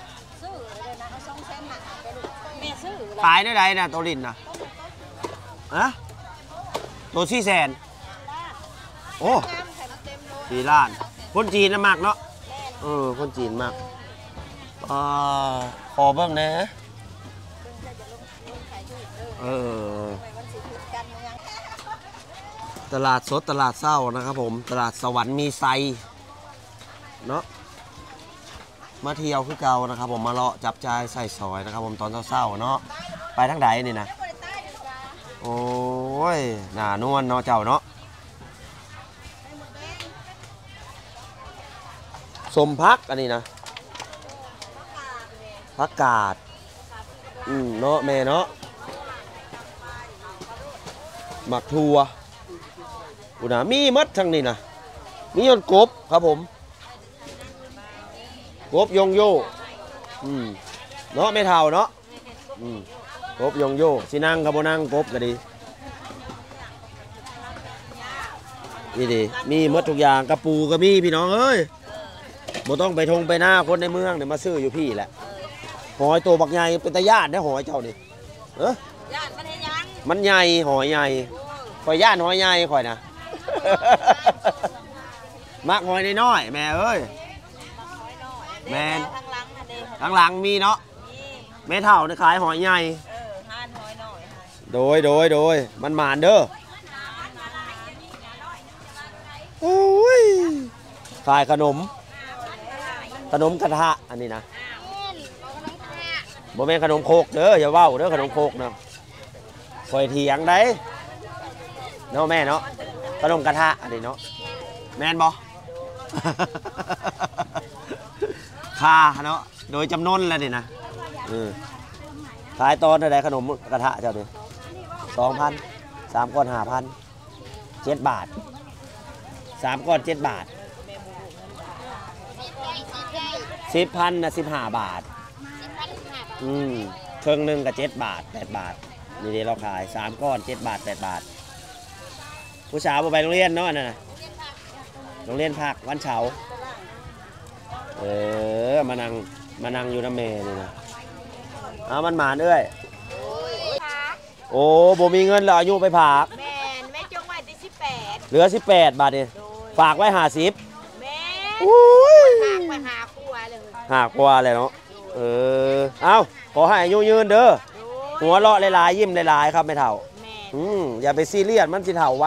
ขายได้ไรนะตัวลินนะอะตัวสี่แสนโอ้สี่ล้านคนจีนนะมากเนาะเออคนจีนมากอ่าขอเบิ้งนะเออตลาดสดตลาดเศร้านะครับผมตลาดสวรรค์มีไซเนาะมาเที่ยวคือเก่านะครับผมมาเลาะจับจ่ายใส่ซอยนะครับผมตอนเศร้าๆเนาะไปทั้งใดนี่นะโอ้ยหน้านวลเนาะเจ้าเนาะสมพักอันนี้นะพักกาดอืมเนาะแม่เนาะหมักทัวอุณามีมัดทั้งนี้นะมียนกบครับผมกบยงโยอืมเนาะไม่เท่าเนาะอืมกบยงโยสินั่งกับโบนั่งกบก็ดีนี่ดีมีมัดทุกอย่างกระปูก็มีพี่น้องเอ้ยโบต้องไปทงไปหน้าคนในเมืองเดี๋ยวมาซื้ออยู่พี่แหละหอยตัวบักใหญ่เป็นตะย่านได้หอยเจ้านี่เออมันใหญ่หอยใหญ่ข่อยย่านหอยใหญ่ข่อยนะ มักหอยน้อยแม่เอ้ยแม่ข้างหลังมีเนาะแม่เท่าได้ขายหอยใหญ่โดยโดยโดยมันหมานเด้อขายขนมขนมกระทะอันนี้นะบ่แม่นขนมโคกเด้ออย่าเว้าเด้อขนมโคกนะคอยเถียงได้เนาะแม่เนาะขนมกระทะอันนี้เนาะแม่นบ่ ค่าเนาะโดยจำนวนแล้วนี่นะเออขายตอนอะไรขนมกระทะเจ้าเนี่ยสองพันสามก้อนห้าพันเจ็ดบาทสามก้อนเจ็ดบาทสิบพันนะสิบห้าบาทอืมเครื่องหนึ่งกับเจ็ดบาทแปดบาทนี่เดี๋ยวเราขายสามก้อนเจ็ดบาทแปดบาทผู้สาวไปโรงเรียนเนาะนั่นนะโรงเรียนผักวันเสาร์เออมานั่งมานั่งอยู่น้ำเมนี่นะเอามันหมาเอ้ยโอ้บ่มีเงินแล้วอายุไปผักแม่แม่จงไว้ที่สิบแปดเหลือสิบแปดบาทนี่ฝากไว้ห้าสิบแม่อุ้ยฝากไว้หาครัวเลยหากว่าเลยเนาะเออเอาขอให้อายุยืนเด้อหัวเราะหลายๆยิ้มหลายๆครับไม่เท่าอืมอย่าไปซีเรียสมันสิเท่าไว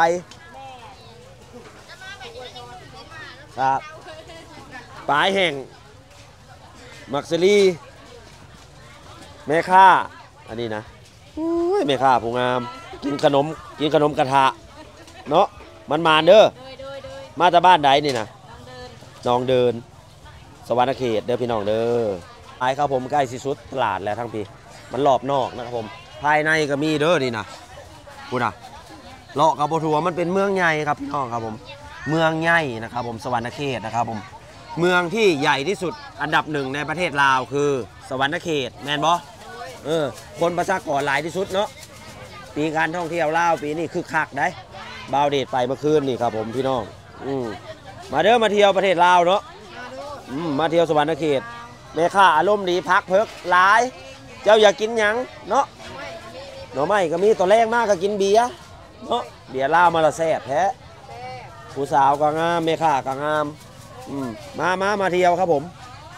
ครับปลายแห่งมักซลีแม่ค้าอันนี้นะแม่ค้าผู้งามกินขนมกินขนมกระทะเนาะมันมาเด้อมาจากบ้านใดนี่นะน้องเดินสวรรณเขตเด้อพี่น้องเด้อไอ้ครับผมใกล้สิสุดตลาดแล้วทั้งพี่มันรอบนอกนะครับผมภายในก็มีเด้อนี่นะพูดนะเลาะกับบัวทัวมันเป็นเมืองใหญ่ครับพี่น้องครับผมเมืองใหญ่นะครับผมสวรรณเขตนะครับผมเมืองที่ใหญ่ที่สุดอันดับหนึ่งในประเทศลาวคือสวรรณเขตแมนบอเออคนประชากรหลายที่สุดเนาะปีการท่องเที่ยวลาวปีนี้คึกคักได้บาวเดชไปเมื่อคืนนี่ครับผมพี่น้องอืมมาเด้อมาเที่ยวประเทศลาวเนาะอืมมาเที่ยวสวรรณเขตแม่ค้าอารมณ์ดีพักเพิกหลายเจ้าอยากกินหยังเนาะหน่อไม้ก็มีตัวแรกมากก็กินเบียร์เนาะเบียร์ลาวมาละแซ่บแท้ผู้สาวก็งามแม่ค้าก็งามอืมมามามาเที่ยวครับผม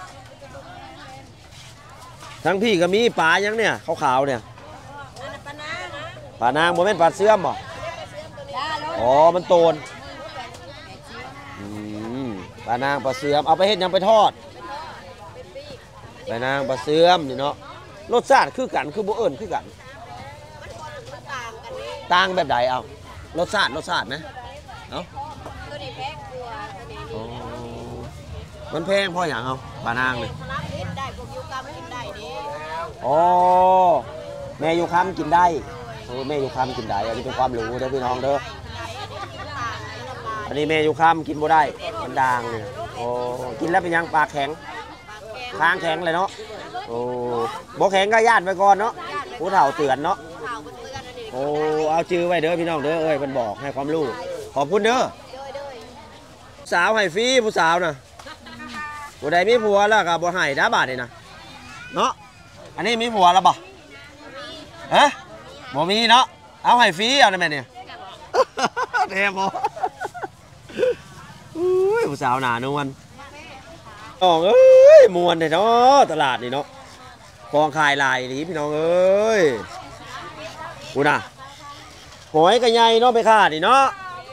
ทั้งพี่ก็มีปลายังเนี่ยขาวๆเนี่ยปลานางโมเมนต์ปลาเสื่อมบ่อ๋อมันโตนอืมปลานางปลาเสื่อมเอาไปเฮ็ดยังไปทอดปลานางปลาเสื่อมนี่เนาะรสชาติคือกันคือบ่เอิ้นคือกันต่างแบบใดเอารสชาติรสชาตินะเอ้ามันแพงเพราะอย่างเอาปลานางเลยอ๋อแม่อยู่ค้ำกินได้โอ้แม่อยู่ค้ำกินได้อันนี้เป็นความรู้เด้อพี่น้องเด้ออันนี้แม่อยู่ค้ำกินบ่ได้มันด่างเลยโอ้กินแล้วเป็นยังปากแข็งค้างแข็งเลยเนาะโอ้บ่แข็งก็ย่านไปก่อนเนาะผู้เฒ่าเตือนเนาะโอ้เอาชื่อไว้เด้อพี่น้องเด้อเอ้ยมันบอกให้ความรู้ขอบคุณเด้อสาวให้ฟรีผู้สาวน่ะผู้ใดมีผัวแล้วก็บ่ให้ด้าบาทนี่นะเนาะอันนี้มีผัวแล้วบ่ฮะบ่มีเนาะเอาให้ฟรีเอาได้ไหมเนี่ยแท้บ่อุ้ยผู้สาวหน้านวลน้องเอ้ยมวนเนาะตลาดนี่เนาะกองขายลายนี่พี่น้องเอ้ยกูน่ะหอยก็ใหญ่เนาะไปค่านี่เนาะ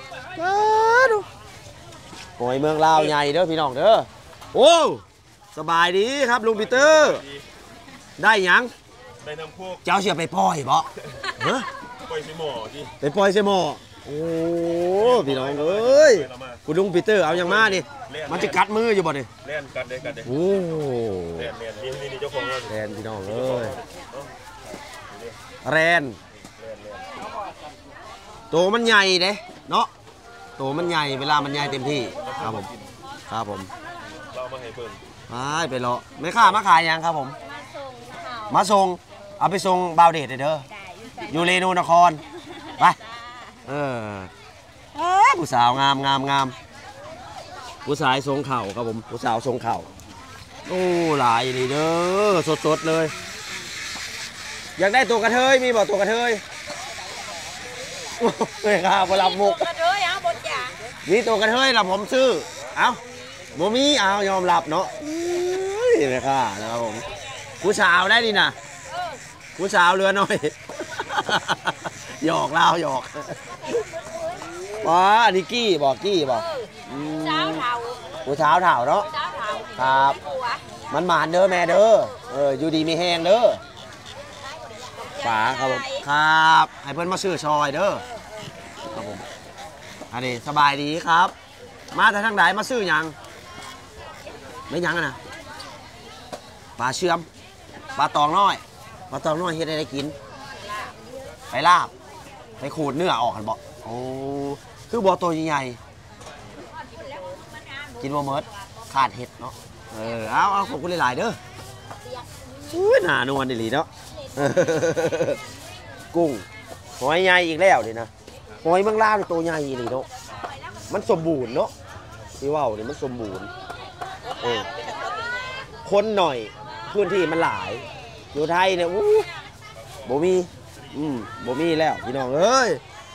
หอยเมืองลาวใหญ่เด้อพี่น้องเด้อโอ้สบายดีครับลุงปีเตอร์ได้ยังได้น้ำโคกเจ้าเชื่อไปปล่อยบ่ฮะปล่อยใส่หม้อดิไปปล่อยใส่หม้อโอ้พี่น้องเอ้ยคุณลุงปีเตอร์เอาอย่างมาดิมันจะกัดมืออยู่บ่ดิเล่นกัดได้กัดได้โอ้เล่นเล่นนี่นี่เจ้าของเราแรนพี่น้องเอ้ยแรนโตมันใหญ่เด้เนาะโตมันใหญ่เวลามันใหญ่เต็มที่ครับผมครับผมเรามาให้เพิ่มไปไปรอไม่ค่ามาขายยังครับผมมาส่งเอาไปส่งบาวเดชเด้ออยู่เรนูนครไปเออผู้สาวงามงามงามผู้สาวทรงเข่าครับผมผู้สาวทรงเข่าโอ้หลายนี่เด้อสดสดเลยอยากได้ตัวกระเทยมีบอกตัวกระเทยไม่ค่าพลับมุกกระเทยเอาบนจ่านี่ตัวกระเทยละผมซื้อเอาโมมีเอายอมรับเนาะนี่ไม่ค่านะครับผมผู้สาวได้ดีนะผู้สาวเรือหน่อยหยอกเล่าหยอกว้าอันนี้กี้บอกกี้บอกสาวเทาผู้เช้าเถ่าเนาะเจ้าเถาครับผัวมันหมานเด้อแม่เด้อเอออยู่ดีมีแห้งเด้อป๋าครับผมครับให้เพื่อนมาซื้อซอยเด้อครับผมอันนี้สบายดีครับ มาแต่ทางไหนมาซื้อหยังไม่หยังอะนะปลาเชื่อมปลาตองน้อยปลาตองน้อยเฮ็ดให้ได้กินไปลาบไปขูดเนื้อออกกันบ่โอ้คือบ่ตัวใหญ่ๆกินบ่เมิดขาดเห็ดเนาะเออเอาเอาขอบคุณหลายๆเด้ออุ้ยหนานวลดีเนาะ กุ้งหอยใหญ่อีกแล้วนี่นะหอยเมืองล่างตัวใหญ่นี่เนาะมันสมบูรณ์เนาะที่ว่าวนี่มันสมบูรณ์เออคนหน่อยพื้นที่มันหลายอยู่ไทยเนี่ยอู้บ่มีอืมบ่มีแล้วพี่น้องเอ้ย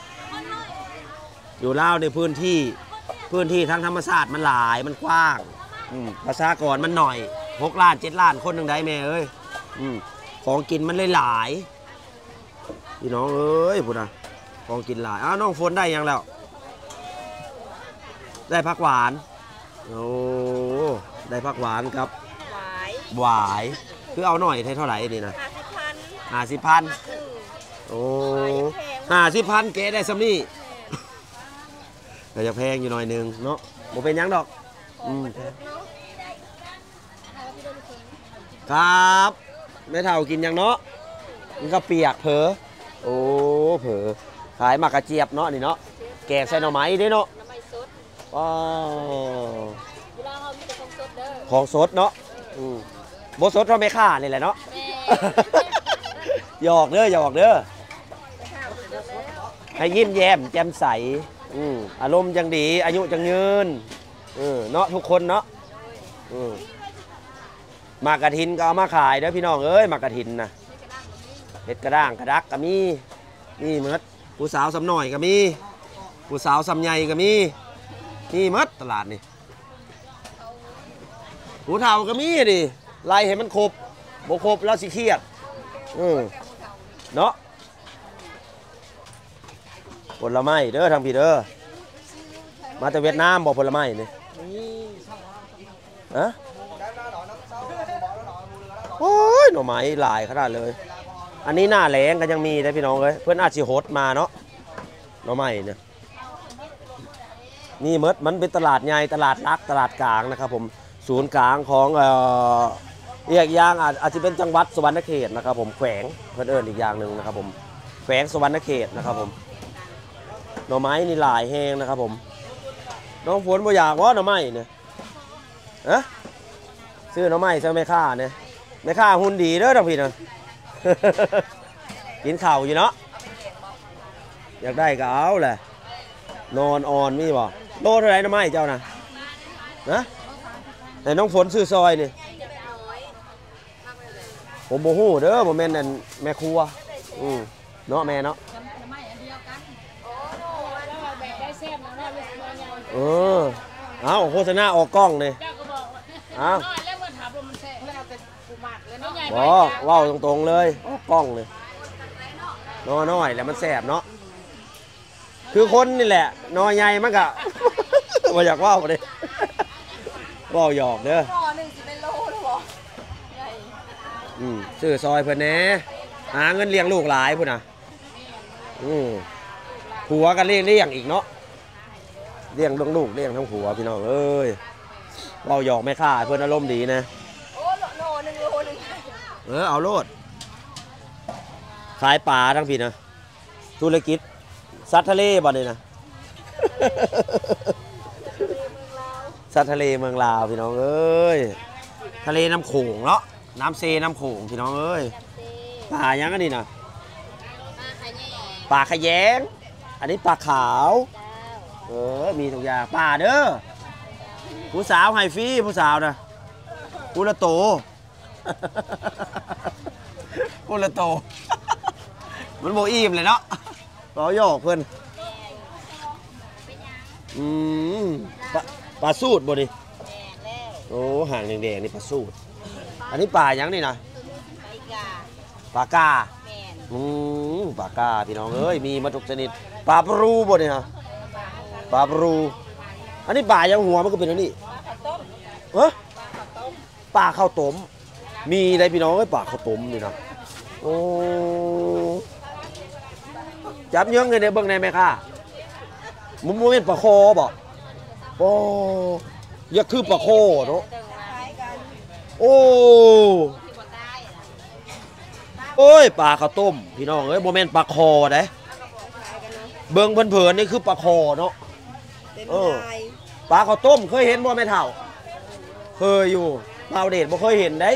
อยู่ลาวในพื้นที่พื้นที่ทางธรรมศาสตร์มันหลายมันกว้างอืมประชากรมันหน่อยหกล้านเจ็ดล้านคนหนึ่งได้แม่เอ้ยอืมของกินมันเลยหลายพี่น้องเอ้ยพูดนะของกินหลายอ้าวน้องฝนได้ยังแล้วได้ผักหวานโอ้ได้ผักหวานครับหวายหวายคือเอาหน่อยเท่าไหร่นี่นะห้าสิบพันห้าสิบพันคือโอ้ห้าสิบพันเก๋ได้ซัมนี่แต่จะแพงอยู่หน่อยนึงเนาะโมเป็นหยังดอกอืมครับแม่เฒ่ากินยังเนาะมันก็เปียกเผลอโอ้เผลอขายหมากกระเจี๊ยบเนาะนี่เนาะแกงใส่หน่อไม้เด้เนาะน้ำไม่สดว้าวเวลาเขามีแต่ของสดเด้อของสดเนาะอืมบสดเราไม่ค่านี่แหละเนาะแม่หยอกเด้อหยอกเด้อให้ยิ้มแย้มแจ่มใสอืมอารมณ์จังดีอายุจังยืนเออเนาะทุกคนเนาะอืมหมากกระถินก็เอามาขายเด้อพี่น้องเอ้ยหมากกระถินนะเห็ดกระด้างกระดักก็มีนี่มดผู้สาวสำหน่อยก็มีผู้สาวสำใหญ่ก็มีนี่มดตลาดนี่ผู้เฒ่าก็มีดิไล่ให้มันครบบ่ครบแล้วสิเครียดอืมเนาะผลไม้เด้อทางพี่เด้อมาจากเวียดนามบอกผลไม้นี่ฮะโอ้ยหน่อไม้หลายขนาดเลย อันนี้หน้าแรงก็ยังมีนะพี่น้องเลยเพื่อนอาชีโฮสมาเนาะหน่อไม้เนี่ยนี่มดมันเป็นตลาดใหญ่ตลาดรักตลาดกลางนะครับผมศูนย์กลางของเอ่ออีกอย่างอาจอาจจะเป็นจังหวัดสวรรณเขตนะครับผมแขวงเพื่อนเอิญอีกอย่างหนึ่งนะครับผมแขวงสวรรณเขตนะครับผมหน่อไม้นี่หลายแห้งนะครับผมน้องฝนบ่อยากว่าหน่อไม้เนี่ยฮะซื้อหน่อไม้ใช่ไหมค่าเนี่ยไม่ค่าหุ่นดีเด้อทั้งพี่นะ กินข่าวอยู่เนาะอยากได้ก็เอาแหละนอนอ่อนมีบ่โลเท่าไหร่หน่อไม้เจ้านะนะแต่น้องฝนซื้อซอยนี่ผมโมโหเด้อโมเมนต์นั่นแม่ครัวอืมเนาะแม่เนาะเออเอาโฆษณาออกกล้องเลยเอาบอกว่าตรงๆเลยออกกล้องเลยน้อยน้อยแล้วมันแสบเนาะคือคนนี่แหละน้อยใหญ่มันก็มาอยากว่าเลยว่าหยอกเด้อต่อหนึ่งสิเป็นโลหรือเปล่าใหญ่อืมซื้อซอยเพื่อนแหน่หาเงินเลี้ยงลูกหลายพุ่นน่ะอืมผัวกันเลี้ยงเลี้ยงอีกเนาะเลี้ยงลูกลูกเลี้ยงทั้งผัวพี่น้องเอ้ยเราหยอกไม่ค่าเพื่อนอารมณ์ดีนะโอ้โลหนึ่งโลหนึ่งเออเอาโลดขายปลาทั้งพี่นะธุรกิจสัตว์ทะเลบ่เนี่ยนะ สัตว์ทะเลเมืองลาวพี่น้องเอ้ยทะเลน้ำโขงเนาะน้ำเซน้ำโขงพี่น้องเอ้ยปลายังอันนี้นะปลาขยงอันนี้ปลาขาวเออมีทุกอย่างปลาเด้อผู้สาวไฮฟรีผู้สาวนะผู้ละโต ผู้ละโต มันโบอิ่มเลยเนาะเราหยอกเพื่อนอืมปลาปลาสูตรบ่ดิโอ้ห่างแดงๆนี่ปลาสูตรอันนี้ปลายังนี่นะปลากาอืมปลากาพี่น้องเอ้ยมีมาทุกชนิดปลาปรูบ่เนี่ยนะปลาปรูอันนี้ปลายังหัวมันก็เป็นอันนี้ต้เอ้อปลาข้าวต้มมีได้พี่น้องไอ้ปลาข้าวต้มนี่นะโอ้จับเยอะเลยเนี่ยเบิ่งในไหมค่ะมุมมุมเป็นปลาโคบ่โอ้ยกคือปลาโคเนาะโอ้โอ้ยปลาข้าวต้มพี่น้องเอ้ยโมเมนต์ปลาคอเด้เบิ่งเผินๆนี่คือปลาคอเนาะเออปลาข้าวต้มเคยเห็นบ่แม่เฒ่าเคยอยู่เปล่าเดชบ่เคยเห็นได้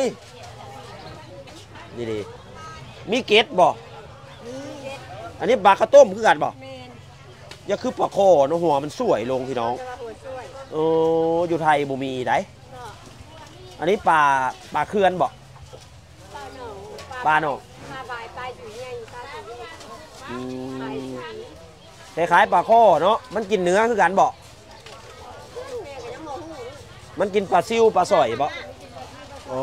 นี่ดิมีเกล็ดบ่อันนี้ปลาข้าวต้มคือกันบ่อย่าคือปลาคอเนาะหัวมันสวยลงพี่น้องโอ้อยู่ไทยบ่มีได้อันนี้ปลาปลาเขื่อนบ่ปลาหนองปลาใบปลาอยู่ใหญ่ปลาสูงคล้ายๆปลาข้อเนาะมันกินเนื้อคือกันบ่มันกินปลาซิวปลาสอยบ่อ๋อ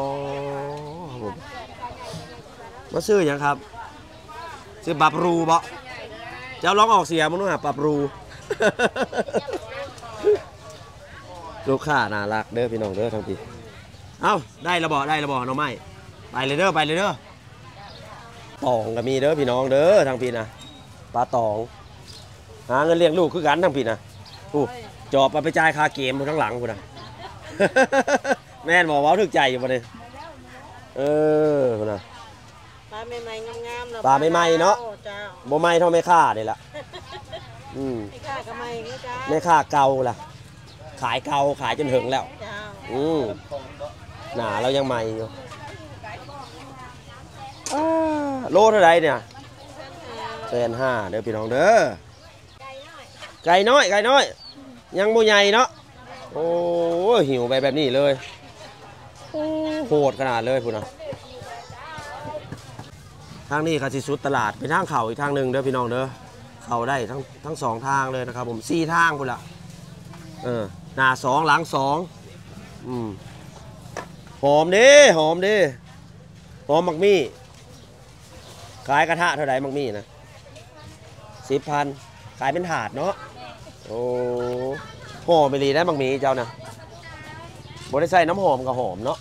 มาซื้อยังครับซื้อปลาปรูบ่เจ้าลองออกเสียมึงดูหาปลาปรู ลูกค้าน่ารักเด้อพี่น้องเด้อทั้งปีเอ้าได้ระบ่ได้ระบ่น้องไม้ไปเลยเด้อไปเลยเด้อตองก็มีเด้อพี่น้องเด้อทั้งปีนะปลาตองหาเงินเลี้ยงลูกคือกันทั้งปีนะอู้จอบมาไปจ่ายค่าเกมทั้งหลังกูนะ แม่นบอกว่าถึกใจอยู่บ่เนี่ยเออกูนะปลาใหม่ๆงามๆปลาใหม่ๆเนาะบ่ใหม่เท่าแม่ค่านี่ล่ะอืมไม่ค่าก็ไม่ก็จ้าแม่ค่าเก่าล่ะขายเก่าขายจนถึงแล้วอืมหนาเรายังใหม่อยู่โลเท่าไรเนี่ยแสนห้าเด้อพี่น้องเด้อไก่น้อยไก่น้อยยังโมใหญ่เนาะโอ้หิวไปแบบนี้เลยโหดขนาดเลยพูดนะทางนี้ค่ะสิสุดตลาดไปทางเขาอีกทางหนึ่งเด้อพี่น้องเด้อเขาได้ทั้งทั้งสองทางเลยนะครับผมสี่ทางพูดละเออหน้าสองหลังสองอืมหอมดิหอมดิหอมมักมี่ขายกระทะเท่าไหร่มักมี่นะสิบพันขายเป็นถาดเนาะโอ้หอมไปรีได้มักมี่เจ้านะบริใส่น้ำหอมกับหอมเนาะ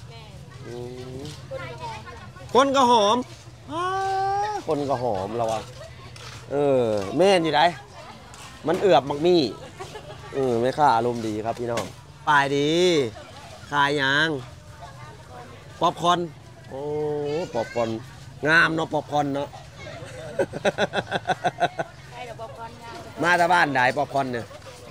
คนก็หอมคนก็หอมเราอะเออแม่นอยู่ไหนมันเอือบมักมี่เออไม่ค่าอารมณ์ดีครับพี่น้องปลายดีขายยังป๊อปคอร์นโอ้ป๊อปคอร์นงามเนาะป๊อปคอร์นเนาะ มาจากบ้านไหนป๊อปคอร์นเนี่ย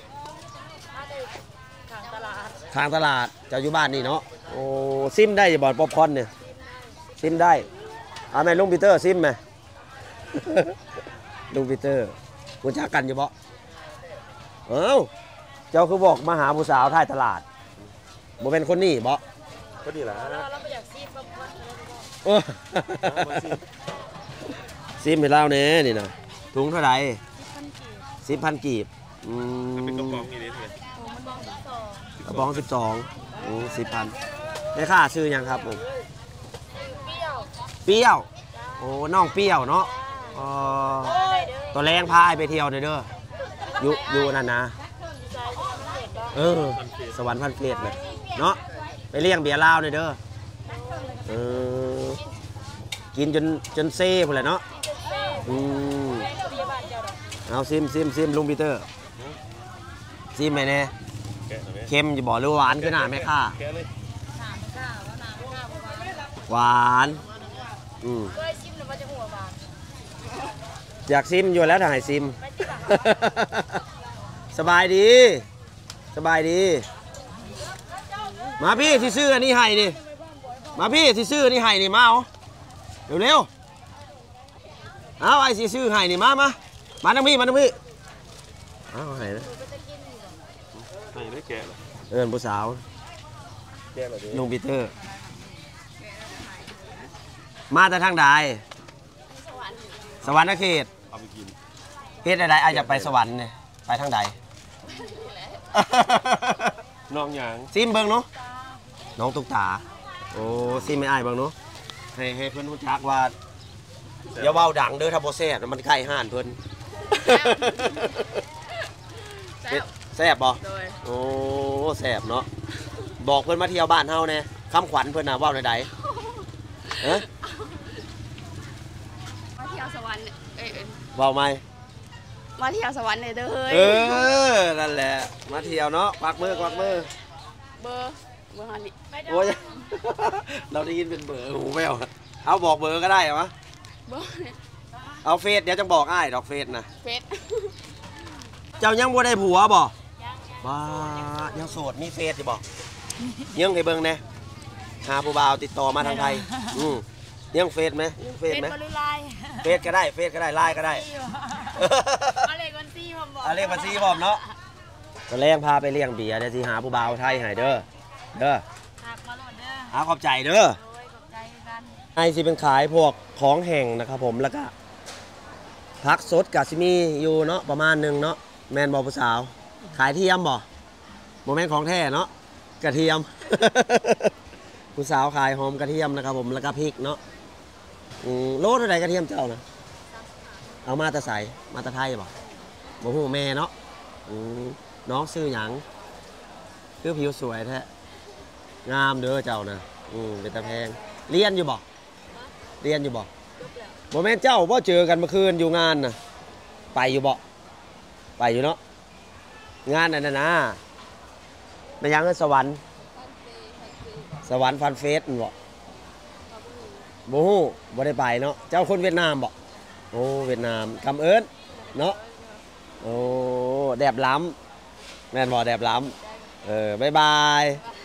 ทางตลาดทางตลาดจะอยู่บ้านนี่เนาะโอ้ซิมได้อย่าบอกป๊อปคอร์นเนี่ยซิมได้เอาไหมลุงปีเตอร์ซิมไหม ลุงปีเตอร์คุณจักกันอยู่บ่เอ้าเจ้าคือบอกมาหาผู้สาวท่ายตลาดบ่เป็นคนนี่บ่ก็ดีแหละเราไปอยากซีป๊อปคอร์นซิมให้เราเนี่ยนี่นะถุงเท่าไหร่สิบพันกีบอืมเป็นกระป๋องนี่เลยกระป๋องสิบสองสิบพันได้ค่าซื้อยังครับผมเปรี้ยวเปรี้ยวโอ้น้องเปรี้ยวเนาะตัวแรงพายไปเที่ยวเด้ออยู่อยู่นั่นนะเออสวรรค์พันเกล็ดเลยเนาะไปเลี้ยงเบียร์ลาวเด้อเออกินจนจนเซ่หมดเลยเนาะอืมเอาซิมซิมซิมลุงปีเตอร์ซิมไหมเนี่ยเค็มจะบอกหรือหวานขนาดไหมค่ะหวานอืมอยากซิมอยู่แล้วถ่ายซิมสบายดีสบายดีมาพี่ที่ซื้ออันนี้ให้ดิมาพี่ที่ซื้ออันนี้ให้นี่มาเอาเร็วเร็วเอาไอ้ที่ซื้อให้นี่มามามาทั้งพี่มาทั้งพี่เอาให้นะให้ได้แกะเหรอเอิญผู้สาวแกะแบบนี้ลุงปีเตอร์มาแต่ทางใดสวรรค์เขตเอาไปกินเขตใดๆอาจจะไปสวรรค์เนี่ยไปทางใดน้องหยางซิมเบิ้งเนาะน้องตุ๊กตาโอ้ซิมไม่อายเบิ้งเนาะให้ให้เพื่อนรู้จักว่าอย่าเว้าดังเด้อถ้าบ่แซ่บมันใกล้ห่านเพิ่นแซ่บบ่โอ้แซ่บเนาะบบอกเพิ่นมาเที่ยวบ้านเฮาแน่คำขวัญเพิ่นน่ะเว้าใดๆเอ้อมาเที่ยวสวรรค์เอ้ยเว้าไหมมาเที่ยวสวรรค์เลยเด้อเฮ้ยเออนั่นแหละมาเที่ยวเนาะควักมือควักมือเบอร์เบอร์ฮันนี่โอ้ย เราได้ยินเป็นเบอร์หูแววเอาบอกเบอร์ก็ได้เหรอเบอร์เนี่ยเอาเฟซเดี๋ยวจะบอกอ้ายดอกเฟซนะเฟซเจ้ายังบ่ได้ผัวบ่บ้ายังโสดมีเฟซอยู่บ่ยังให้เบิ่งแน่หาผู้บ่าวติดต่อมาทางไทยอืมยังเฟซไหมยังเฟซไหมบริไลน์เฟซก็ได้เฟซก็ได้ไลน์ก็ได้มาเลขบัญชีผมบอกเอาเลขบัญชีพร้อมเนาะตอนแรกพาไปเลี้ยงเบียร์เดี๋ยวสิหาผู้บ่าวไทยให้เด้อเด้อหักมาโหลดเด้อหาขอบใจเด้อโอ้ยขอบใจกันไอสิเป็นขายพวกของแห้งนะครับผมแล้วก็พักสดกับซิมีอยู่เนาะประมาณหนึ่งเนาะแมนบอผู้สาวขายเทียมบ่โมเมนต์ของแท้เนาะกระเทียม ผู้สาวขายหอมกระเทียมนะครับผมแล้วก็พริกเนาะอืมโลเท่าไหร่กระเทียมเจ้านะเอามาแต่ใสมาแต่ไทยบ่บ่ฮู้แม่เนาะอืมน้องซื้อหยังคือผิวสวยแท้งามเด้อเจ้านะอืมเป็นตาแพงเรียนอยู่บ่เรียนอยู่บ่โมเมนต์เจ้าบ่เจอกันเมื่อคืนอยู่งานน่ะไปอยู่บ่ไปอยู่เนาะงานนั่นน่ะนะไม่ยังก็สวรรค์สวรรค์ฟันเฟสบ่บ่ฮู้บ่ได้ไปเนาะเจ้าคนเวียดนามบ่โอ้เวียดนามกำเอิญเนาะโอ้แดบล้ำแม่นบ่แดบล้ำเออบ๊ายบาย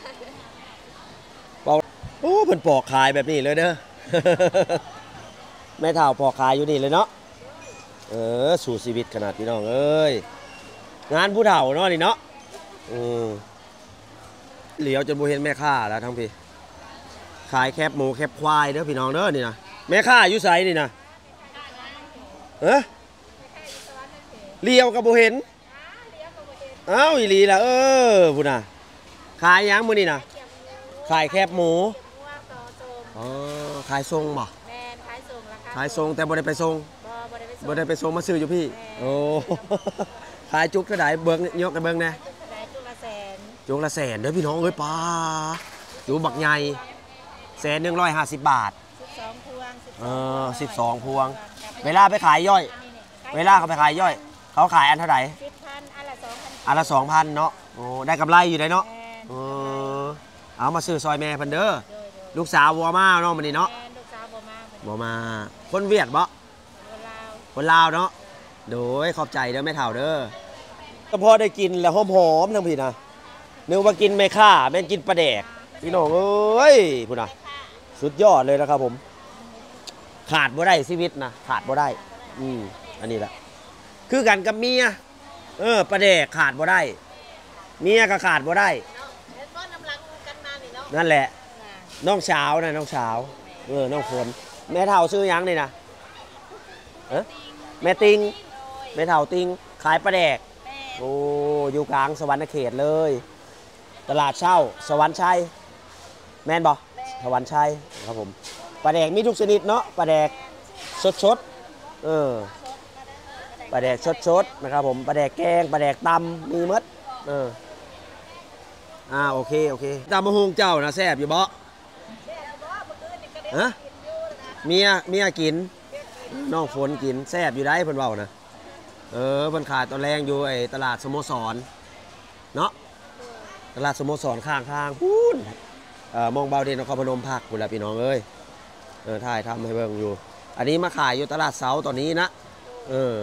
โอ้เพิ่นปอกขายแบบนี้เลยเด้อ แม่เฒ่าปอกขายอยู่นี่เลยเนาะเออสู่ชีวิตขนาดพี่น้องเอ้ยงานผู้เฒ่าเนาะนี่เนาะอือเหลียวจนบ่เห็นแม่ค้าแล้วทั้งพี่ขายแคบหมูแคบควายเด้อพี่น้องเด้อนี่นะแม่ค้าอยู่ไสนี่นะเอ้อเลี้ยวก็บ่เห็นเอ้าอีหลีล่ะเออพุ่นน่ะขายหยังมื้อนี่นะขายแคบหมูอ๋อขายทรงบ่แมนขายส่งราคาขายทรงแต่บ่ได้ไปทรงบ่บ่ได้ไปส่งบ่ได้ไปทรงมาซื้ออยู่พี่ โอ้ ขายจุกเท่าไหร่เบิ่งยกกันเบิ่งแน่ขายจุละแสนจุกละแสนเด้อพี่น้องเอ้ยป้าจุกบักใหญ่แสนหนึ่งร้อยห้าสิบบาทสิบสองพวงเออสิบสองพวง เวลาไปขายย่อย เวลาเขาไปขายย่อย เขาขายอันเท่าไหร่สิบพันอันละสองพันอันละสองพันเนาะ โอ้ ได้กำไรอยู่ได้เนาะแมนเออเอามาซื้อซอยแม่เพิ่นเด้อโดยโดยลูกสาววัวมาเนาะมื้อนี้เนาะแมนลูกสาวบ่มาเป็นบ่มา คนเวียดบ่คนลาวคนลาวเนาะโดยขอบใจเด้อแม่เฒ่าเด้อก็พอได้กินแล้วหอมๆทั้งพี่นะนึกว่ากินไม่ค่าแม่นกินปลาแดกพี่น้องเอ้ยพุ่นน่ะสุดยอดเลยนะครับผม ขาดบ่ได้ชีวิตนะขาดบ่ได้อืมอันนี้แหละคือกันกับเมียเออปลาแดกขาดบ่ได้เมียก็ขาดบ่ได้เห็นบ่น้ำลังกันมานี่เนาะนั่นแหละ น้องสาวนะน้องสาวเออน้องฝนแม่เฒ่าซื้อหยังนี่นะเออแม่ติงแม่เฒ่าติงขายปลาแดกโอ้อยู่กลางสวรรค์เขตเลย ตลาดเช่าสวรรค์ชัยแม่นบ่สวรรค์ชัยครับผมปลาแดกมีทุกชนิดเนาะปลาแดกสดสดๆเออปลาแดกสดสดๆนะครับผมปลาแดกแกงปลาแดกตำมีหมดเอออ่าโอเคโอเคตำมะฮุงเจ้านะแซ่บอยู่บ่ฮะเมียเมียกินน้องฝนกินแซ่บอยู่ได้เพิ่นเว้านะเออเพิ่นขายตอนแรงอยู่ไอ้ตลาดสโมสรเนาะตลาดสโมสรข้างทางพูนเอ่อมองเบาเด่นนครพนมภาคพุ่นล่ะพี่น้องเอ้ยเออถ่ายทำให้เบิ่งอยู่ อันนี้มาขายอยู่ตลาดเสาตอนนี้นะเออ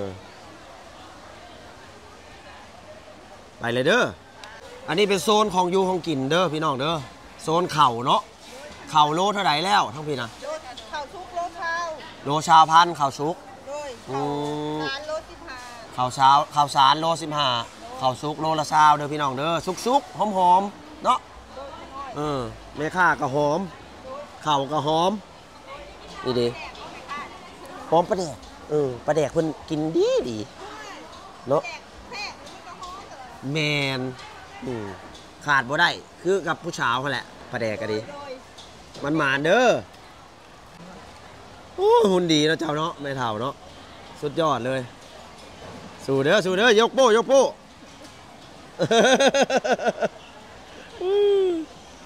ไปเลยเด้ออันนี้เป็นโซนของอยู่ของกินเด้อพี่น้องเด้อโซนเข่าเนาะเข่าโลเท่าไหร่แล้วทั้งพี่นะโลข้าวชุกโลข้าวโลชาวพันธุ์ข้าวชุกโดยอืมทานโลสิบห้าข้าวเช้าข้าวสารโลสิบห้าข้าวซุกโลละซาวเด้อพี่น้องเด้อซุกซุกหอมหอมๆเนาะเออแม่ค้าก็หอมข้าวก็หอมนี่ดิหอมปลาแดกเออปลาแดกเพิ่นกินดีดีเนาะแมนอืมขาดบ่ได้คือกับผู้สาวนั่นแหละปลาแดกก็ดีมันหมานเด้อโอ้หุ่นดีเนาะเจ้าเนาะแม่เฒ่าเนาะสุดยอดเลยสู้เด้อสู้เด้อยกโป้ยกโป้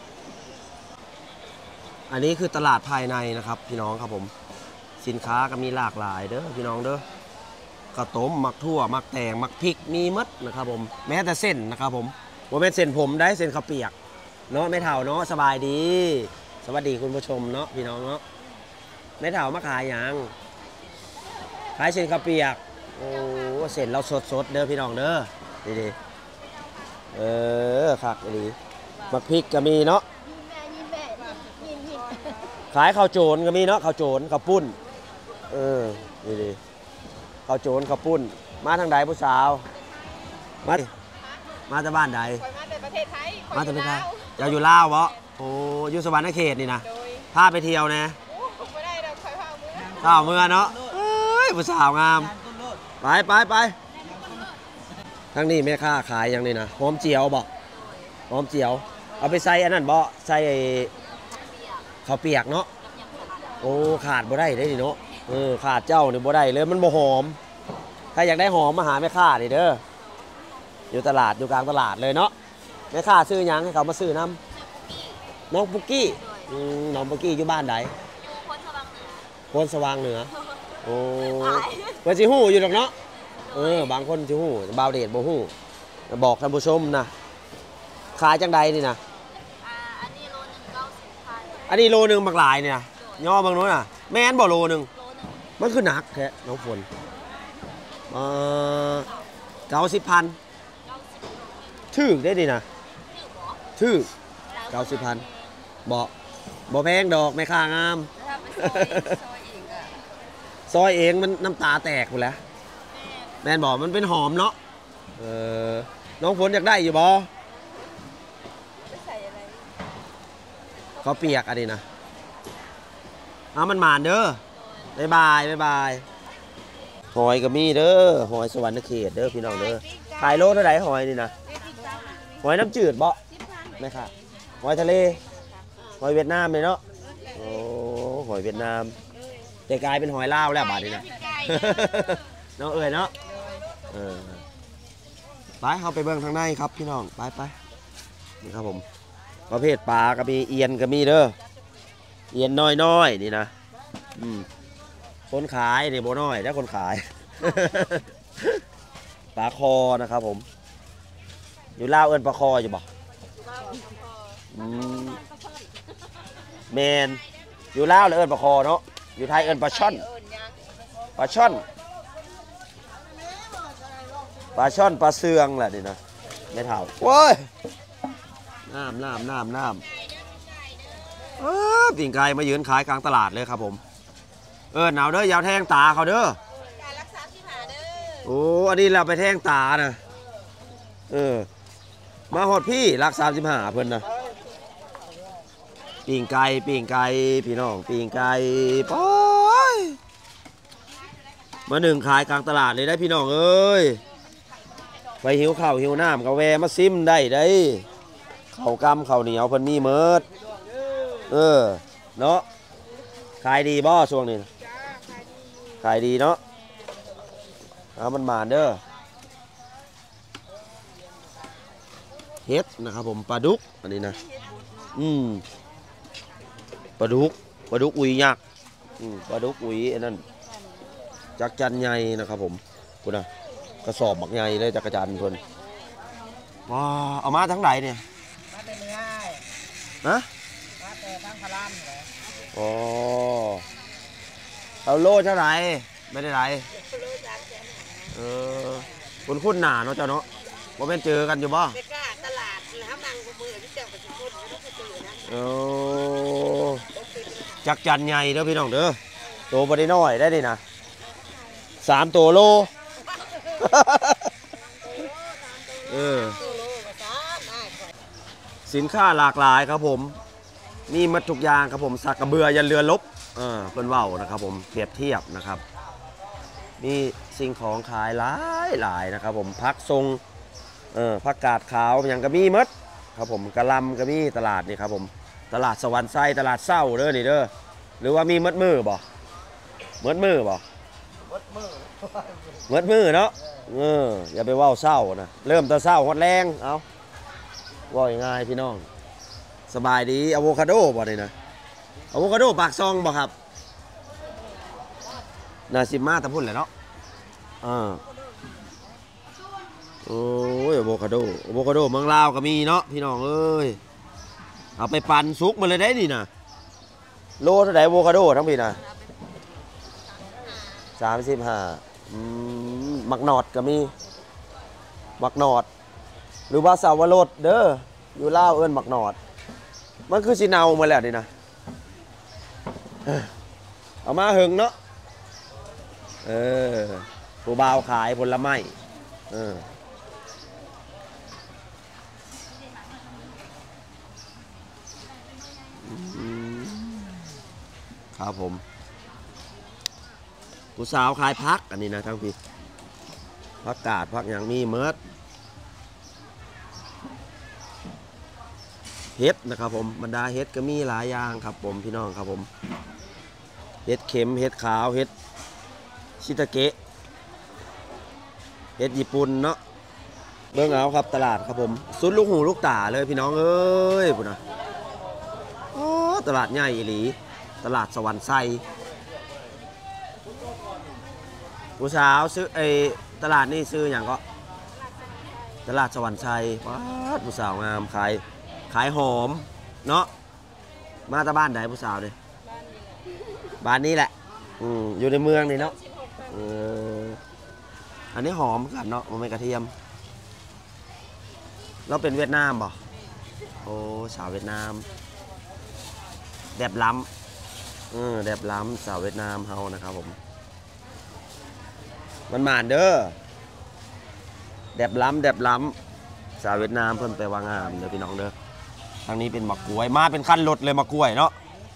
อันนี้คือตลาดภายในนะครับพี่น้องครับผมสินค้าก็มีหลากหลายเด้อพี่น้องเด้อข้าวต้มมักทั่วมักแตงมักพริกมีมัดนะครับผมแม้แต่เส้นนะครับผมว่าเป็นเส้นผมได้เส้นข้าวเปียกเนาะไม่เท่าเนาะสบายดีสวัสดีคุณผู้ชมเนาะพี่น้องเนาะไม่เท่ามาขายอย่างขายเส้นข้าวเปียกโอ้เส้นเราสดๆเด้อพี่น้องเด้อดีๆเออคักดีมักพริกก็มีเนาะขายข้าวโจรก็มีเนาะข้าวโจรข้าวปุ้นเออดีๆข้าวโจรข้าวปุ้นมาทางใดผู้สาวมามาจากบ้านใดมาแต่ประเทศไทยมาจากประเทศไทยอยากอยู่ลาวบ่โอ้อยู่สวรรณเขตนี่นะพาไปเที่ยวนะไม่ได้เราคอยพามือข้าวเมื่อเนาะเอ้ยผู้สาวงามไปไปไปทั้งนี้แม่ค้าขายอย่างนี้นะหอมเจียวบ่หอมเจียวเอาไปใส่อันนั้นบ่ใส่ข้าวเปียกเนาะโอ้ขาดบ่ได้ได้ดิเนาะเออขาดเจ้านี่บ่ได้เลยมันบ่หอมถ้าอยากได้หอมมาหาแม่ค้าดิเด้ออยู่ตลาดอยู่กลางตลาดเลยเนาะแม่ค้าซื้อหยังให้เขามาซื้อน้ำน้องปุกกี้น้องปุกกี้อยู่บ้านใดโพนสว่างเหนือโอ้เพื่อนสิฮู้อยู่ดอกเนาะเออบางคนสิฮู้บ่าวเดชบ่ฮู้บอกท่านผู้ชมนะขายจังใดนี่นะอันนี้โลนึงเก้าสิบพันอันนี้โลนึงบักหลายเนี่ยย่อบางโน้นน่ะแม่นบ่โลนึงมันคือหนักแท้น้องฝนเออเก้าสิบพันถือได้ดินะถือเก้าสิบพันบ่บ่แพงดอกไม่ค่างามซอยเองมันน้ำตาแตกหมดแล้วแม่นบอกมันเป็นหอมเนาะเออน้องฝนอยากได้อยู่บ่เขาเปียกอันนี้นะเอามันหมานเด้อบายบายบายบายหอยก็มีเด้อหอยสวรรณเขตเด้อพี่น้องเด้อขายโลเท่าไหร่หอยนี่นะหอยน้ำจืดบ่ไหมค่ะหอยทะเลหอยเวียดนามเลยเนาะโอ้หอยเวียดนามแต่กลายเป็นหอยลาวแล้วบาดนี้นะน้องเอ๋ยเนาะเออไปเข้าไปเบื้องทางในครับพี่น้องไปไปนี่ครับผมประเภทปลาก็มีเอียนก็มีเด้อเอียนน้อยๆนี่นะอืมคนขายนี่โบน้อยแล้วคนขาย ปลาคอนะครับผมอยู่ลาวเอิ้นปลาคออยู่บ่แมนอยู่ลาวเลยเอิ้นปลาคอเนาะอยู่ไทยเอิ้นปลาช่อนปลาช่อนปลาช่อนปลาเสืองแหละนี่นะไม่เท่าโว้ยน้ำน้ำน้ำน้ำอ้าปิ่งไก่มายืนขายกลางตลาดเลยครับผมเออหนาวเด้อยาวแทงตาเขาเด้อการรักษาที่หาเด้อโอ้อันนี้เราไปแทงตานะเออมาหอดพี่รักสามสิบห้าเพิ่นนะปิ่งไก่ปิ่งไก่พี่น้องปิ่งไก่ป้อยมาหนึ่งขายกลางตลาดเลยได้พี่น้องเอ้ยไปหิวข้าวหิวน้ำกาแวมาซิมได้ได้ข้าวกำข้าวเหนียวเพิ่นมีเมิดเออเนาะขายดีบ่ช่วงนี้ขายดีเนาะเอามันมาเด้อเฮ็ดนะครับผมปลาดุกอันนี้นะอืมปลาดุกปลาดุกอุยยักษ์อืมปลาดุกอุยอันนั้นจักจันใหญ่นะครับผมคุณนะกระสอบบักใหญ่เลยจักรจันทร์เพิ่นว้าเอามาทั้งไหนเนี่ยมาแต่เนื้อฮะมาแต่ทั้งพลามเลยอ๋อเอาโลเท่าไหร่ไม่ได้ไรเออคุณคุ้นหนาเนาะเจ้าเนาะว่าเป็นเจอกันอยู่บ่ตลาดแล้วนั่งกับมือที่เจ้ากับทุกคนไม่ต้องไปเจอนะโอ้จักจันใหญ่เด้อพี่น้องเด้อโตบ่ได้น้อยได้ดินะสามตัวโลเออสินค้าหลากหลายครับผมมีหมดทุกอย่างครับผมสักกระเบือยันเรือลบเออเป็นว่าวนะครับผมเปรียบเทียบนะครับมีสิ่งของขายหลายหลายนะครับผมพักทรงเออผักกาดขาวอย่างกระมี่มดครับผมกระลำกระมี่ตลาดนี่ครับผมตลาดสวรรค์ไส้ตลาดเศร้าเด้อนี่เด้อหรือว่ามีมดมือบ่มดมือบ่มดมือมดมือเนาะเอออย่าไปว่าวเศร้านะเริ่มแต่เศร้าฮอดแรงเอาว่าง่ายพี่น้องสบายดีอะโวคาโดบ่นี่นะอะโวคาโดปากซองบ่ครับน่าสิมาตะพุ่นแหละเนาะอ่าโอ้ยอะโวคาโดอะโวคาโดเมืองลาวก็มีเนาะพี่น้องเอ้ยเอาไปปั่นซุกมาเลยได้นี่นะโลเท่าไหร่อะโวคาโดทั้งพี่นะสามสิบห้ามักหนอดก็มีมักหนอดหรือว่าสาวรสเด้ออยู่ลาวเอิ้นมักหนอดมันคือสิเนามาแล้วนี่นะเอามาหึงเนาะเออผู้บ่าวขายผลไม้เออครับผมผู้สาวขายพักอันนี้นะทั้งพี่พักกาดพักอย่างมีเมิดเฮ็ดนะครับผมบรรดาเฮ็ดก็มีหลายอย่างครับผมพี่น้องครับผมเฮ็ดเข็มเฮ็ดขาวเฮ็ดชิตาเกะเฮ็ดญี่ปุ่นเนาะเบิ่งเอาครับตลาดครับผมสุดลูกหูลูกตาเลยพี่น้องเอ้ยพุ่นนะโอ้ตลาดใหญ่อีหลีตลาดสวรรค์ไซผู้สาวซื้อไอตลาดนี่ซื้ออย่างก็ตลาดสวรรค์ไซว้าผู้สาวงามขายขายหอมเนาะมาตะบ้านไหนผู้สาวเลยบ้านนี้แหละอืมอยู่ในเมืองนี่เนาะเอออันนี้หอมกันเนาะมันไม่กระเทียมเราเป็นเวียดนามบ่โอ้สาวเวียดนามแดบล้ำเออแดบล้ำสาวเวียดนามเฮานะครับผมมันหมานเด้อแดบล้ำแดบล้ำสาวเวียดนามเพิ่นไปว่างามเด้อพี่น้องเด้อทางนี้เป็นมะกล้วยมาเป็นขั้นรถเลยมะกล้วยเนาะ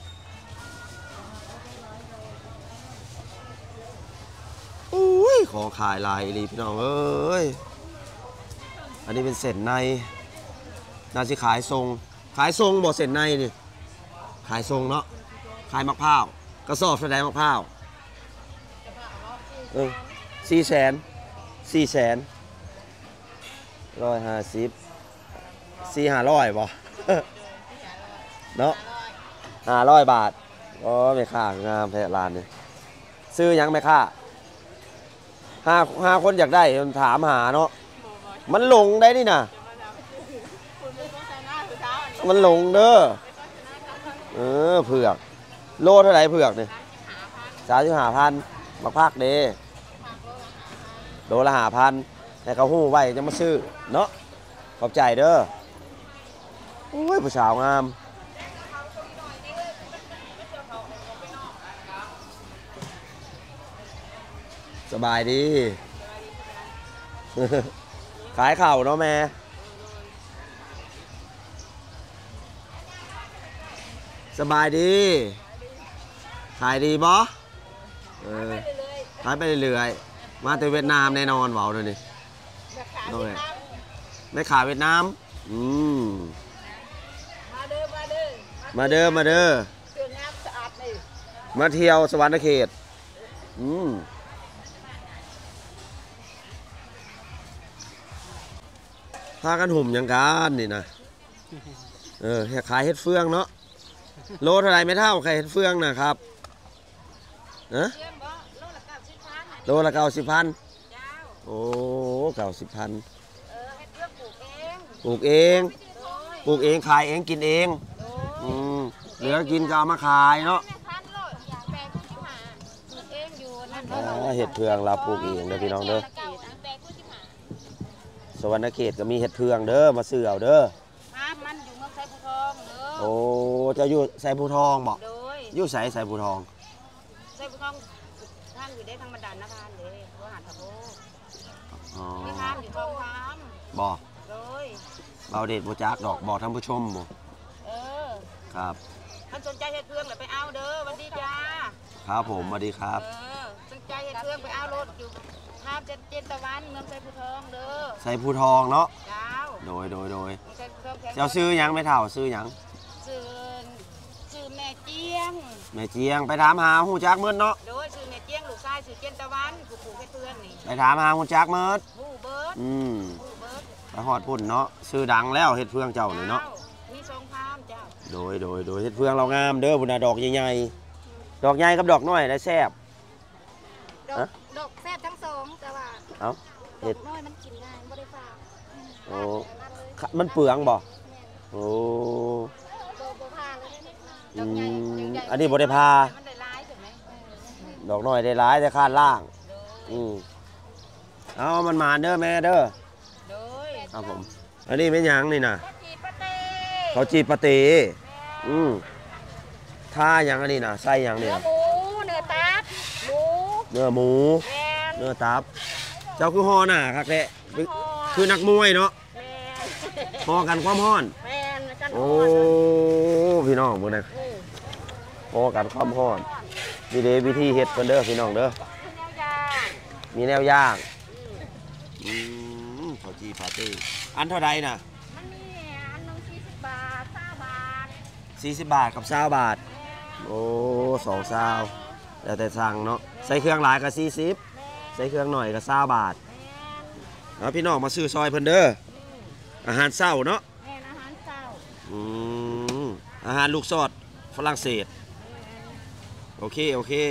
อุ้ยของขายลายลีพี่น้องเอ้ยอันนี้เป็นเส้นในน่าจะขายทรงขายทรงบ่เส้นในนี่ขายทรงเนาะขายมะพร้าวกระสอบแสดงมะพร้าวเออสี่แสนสี่แสนร้อยห้าสิบสี่ห้าร้อยบ่เนาะห้าร้อยบาทโอ้ไม่ค่างามแท้ร้านนี่ซื้อยังไม่ค่าห้าห้าคนอยากได้ถามหาเนาะมันหลงได้นี่นะมันหลงเด้อเออเผือกโลเท่าไหร่เผือกเนี่ยสามสิบห้าพันมาพักเด้โลละห้าพันให้เขาหู้ไว้จะมาซื้อเนาะขอบใจเด้อโอ้ยผู้สาวงามสบายดี ขายเข่าเนาะแม่สบายดีขายดีบ่เออขายไปเรื่อยๆมาแต่เวียดนามแน่นอนเบาเลยนี่ไม่ขายเวียดนามอืมมาเด้อมาเด้อมาเด้อมาเด้อมาเที่ยวสวรรค์เขตอืมพากันหุ่มอย่างกันนี่นะเออขายเห็ดเฟืองเนาะโลเท่าไรไม่เท่าใครเห็ดเฟืองนะครับนะโลละเก้าสิบพันโอ้เก้าสิบพันปลูกเองปลูกเองขายเองกินเองอืมเหลือกินก็เอามาขายเนาะเห็ดเฟืองเราปลูกเองเด้อพี่น้องเด้อสวรรค์เขตก็มีเห็ดเฟืองเด้อมาซื้อเอาเด้อมันอยู่เมืองไซภูทองเด้อโอ้จะอยู่ไซภูทองบอกอยู่ไซไซภูทองไซภูทองท่านอยู่ได้ทางบันดาลนภาเลยตัวหาดทะโพไม่ทานอยู่ทองคำบอกเลยเบาเด็ดโบจักดอกบอกท่านผู้ชมบ่เออครับท่านสนใจเห็ดเฟืองหรือไปเอาเด้อวันดีจ้าครับผมสวัสดีครับเออสนใจเห็ดเฟืองไปเอารถอยู่ข้ามเจนตะวันเมืองไซภูทองเด้อไซภูทองเนาะเจ้าโดยโดยโดยเจ้าซื้อยังไม่เท่าซื้อยังซื้อซื้อแม่เจียงแม่เจียงไปถามหาหูจักเมิดเนาะโดยซื้อแม่เจียงลูกชายซื้อเจนตะวันผูกผูกเห็ดเฟืองนี่ไปถามหาหูจักเมิดผู้เบิร์ดอืมผู้เบิร์ดไปหอดพุ่นเนาะซื้อดังแล้วเห็ดเฟืองเจ้านี่เนาะมีสองพามเจ้าโดยโดยโดยเฮ็ดเฟืองเรางามเด้อพุ่นน่ะดอกใหญ่ๆดอกใหญ่กับดอกน้อยได้แซ่บดอฮะกดอกแซ่บทั้งสองแต่ว่าเอ้าดเฮ็ดอกน้อยมันกินง่ายบ่ได้ฝากโอ้มันเปลืองบ่โอ้บ่บ่พาเลยนะอืมอันนี้บ่ได้พามันได้ร้ายถูกไหมดอกน้อยได้หลายแต่คาดล่างอืมเอามันมาเด้อแม่เด้อโดยครับผมอันนี้เป็นหยังนี่น่ะจีปะเต้เขาจีบปะเตอืมท่าหยังอันนี้น่ะใส่หยังเนื้เนี่อย หมูเนื้อตับหมูเนื้อหมูแม่นเนื้อตับ เจ้าคือห่อหน้าครับแหละคือนักมวยเนาะแม่ห่อกันความร้อนแม่นกันโอ้พี่น้องเบิ่งนะห่อกันความร้อนนี่เด้วิธีเฮ็ดเพิ่นเด้อพี่น้องเด้อแนวยามีแนวย่างอืมเขาจีปาเต้อันเท่าใดน่ะมันมีอันหนึงสี่สิบบาทห้าบาทสี่สิบบาทกับ20บาทโอ้สองซาวแล้วแต่สั่งเนาะใส่เครื่องหลายก็สี่สิบใส่เครื่องหน่อยก็20บาทเอาพี่น้องมาซื้อซอยเพิ่นเด้ออาหารเช้าเนาะแม่นอาหารเช้าอืมอาหารลูกซอดฝรั่งเศสโอเคโอเค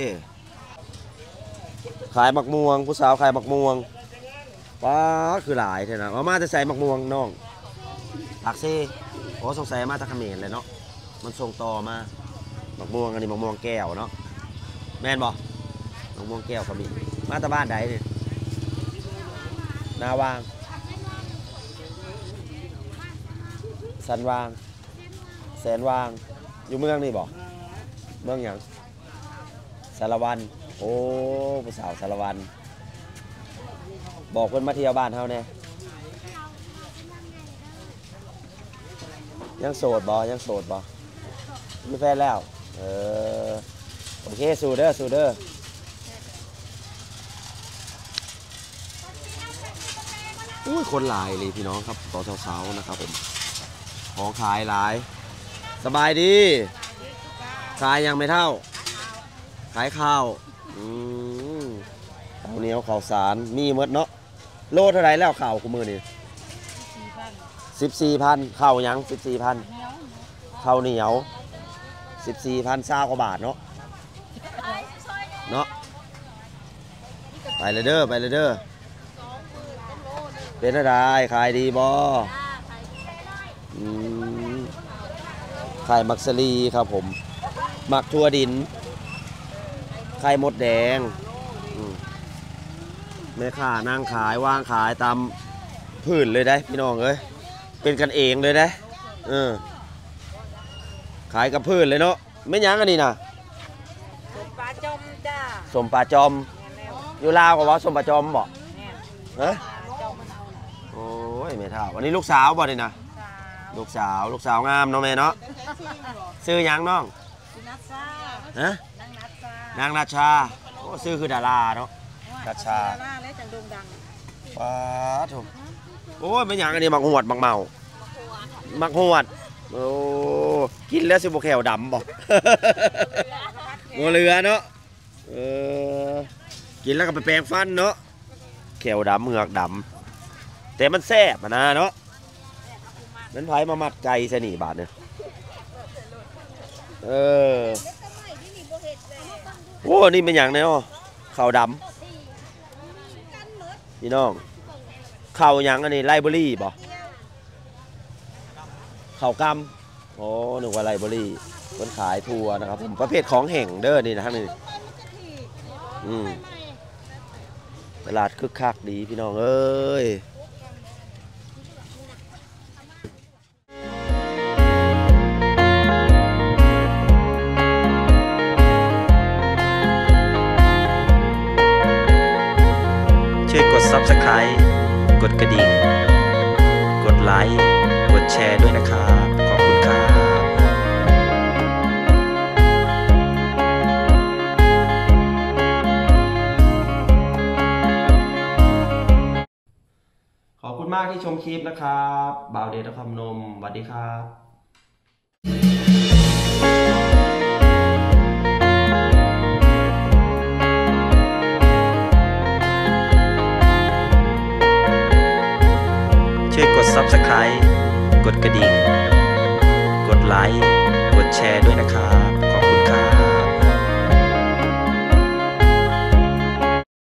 ขายมักม่วงผู้สาวขายมักม่วงว้าคือหลายเท่านะเอามาจะใส่มักม่วงน้องผักเซ่โอ้สงสัยมาจากเขมรเลยเนาะมันส่งต่อมามักม่วงอันนี้มักม่วงแก้วเนาะแม่นบ่มักม่วงแก้วก็มีมาจากบ้านใดเนี่ยนาวางสันวางแสนวางอยู่เมืองนี่บ่เมืองหยังสารวันโอ้ผู้สาวสารวันบอกเพิ่นมาเที่ยวบ้านเฮาแน่ยังโสดบ่ยังโสดบ่มีแฟนแล้วเออโอเคสู้เด้อสู้เด้ออุ้ยคนหลายเลยพี่น้องครับตอนเช้าๆนะครับผมของขายหลายสบายดีขายยังไม่เท่าขายข้าวอืมข้าวเหนียวข้าวสารมีหมดเนาะโลเท่าไหรแล้วข้าวกูมือนี่สิบสี่พันข้าวยังสิบสี่พันข้าวเหนียวสิบสี่พันซากว่าบาทเนาะเนาะไปเลยเด้อไปเลยเด้อเป็นอะไรขายดีบ่อืมขายมักสลีครับผมหมักทั่วดินไข่มดแดงแม่ค้านั่งขายวางขายตามพื้นเลยได้พี่น้องเอ้ยเป็นกันเองเลยได้เออขายกับพื้นเลยเนาะไม่ยั้งอันนี้นะสมปลาจอมจ้าสมปลาจอมอยู่ลาวก็ว่าสมปลาจอมบ่ฮะโอ้ยแม่เท่าวันนี้ลูกสาวบ่นี่นะลูกสาวลูกสาวงามเนาะแม่เนาะซื้อหยังน้องนัทซาฮะนางนัทซานางราชาโอ้ซื้อคือดาราเนาะราชาดาราและจังโด่งดังป้าถูกโอ้ยไม่หยังอันนี้มักหวดมักเมามักหวดโอ้กินแล้วสิบแขวดำบ่ หัวเรือเนาะเออกินแล้วก็ไปแปรงฟันเนาะแขวดำเหงือกดำแต่มันแซ่บอะนะเนาะนั้นไผมามัดไก่ใส่นี่บาทเนี่ยเออโอ้นี่เป็นอย่างเนาะข้าวดำพี่น้องข้าวหยังอันนี้ไลเบอรี่บ่ข้าวกำโอ้นึกว่าไลเบอรี่คนขายทัวร์นะครับผมประเภทของแห่งเด้อนี่นะทั้งนี้อืมตลาดคึกคักดีพี่น้องเอ้ยช่วยกด ซับสไครบ์ กดกระดิ่ง กดไลค์ กดแชร์ด้วยนะครับ ขอบคุณครับ ขอบคุณมากที่ชมคลิปนะครับบ่าวเดชนครพนมสวัสดีครับ ช่วยกด ซับสไครบ์ กดกระดิ่ง กดไลค์ดแชร์ด้วยนะครับ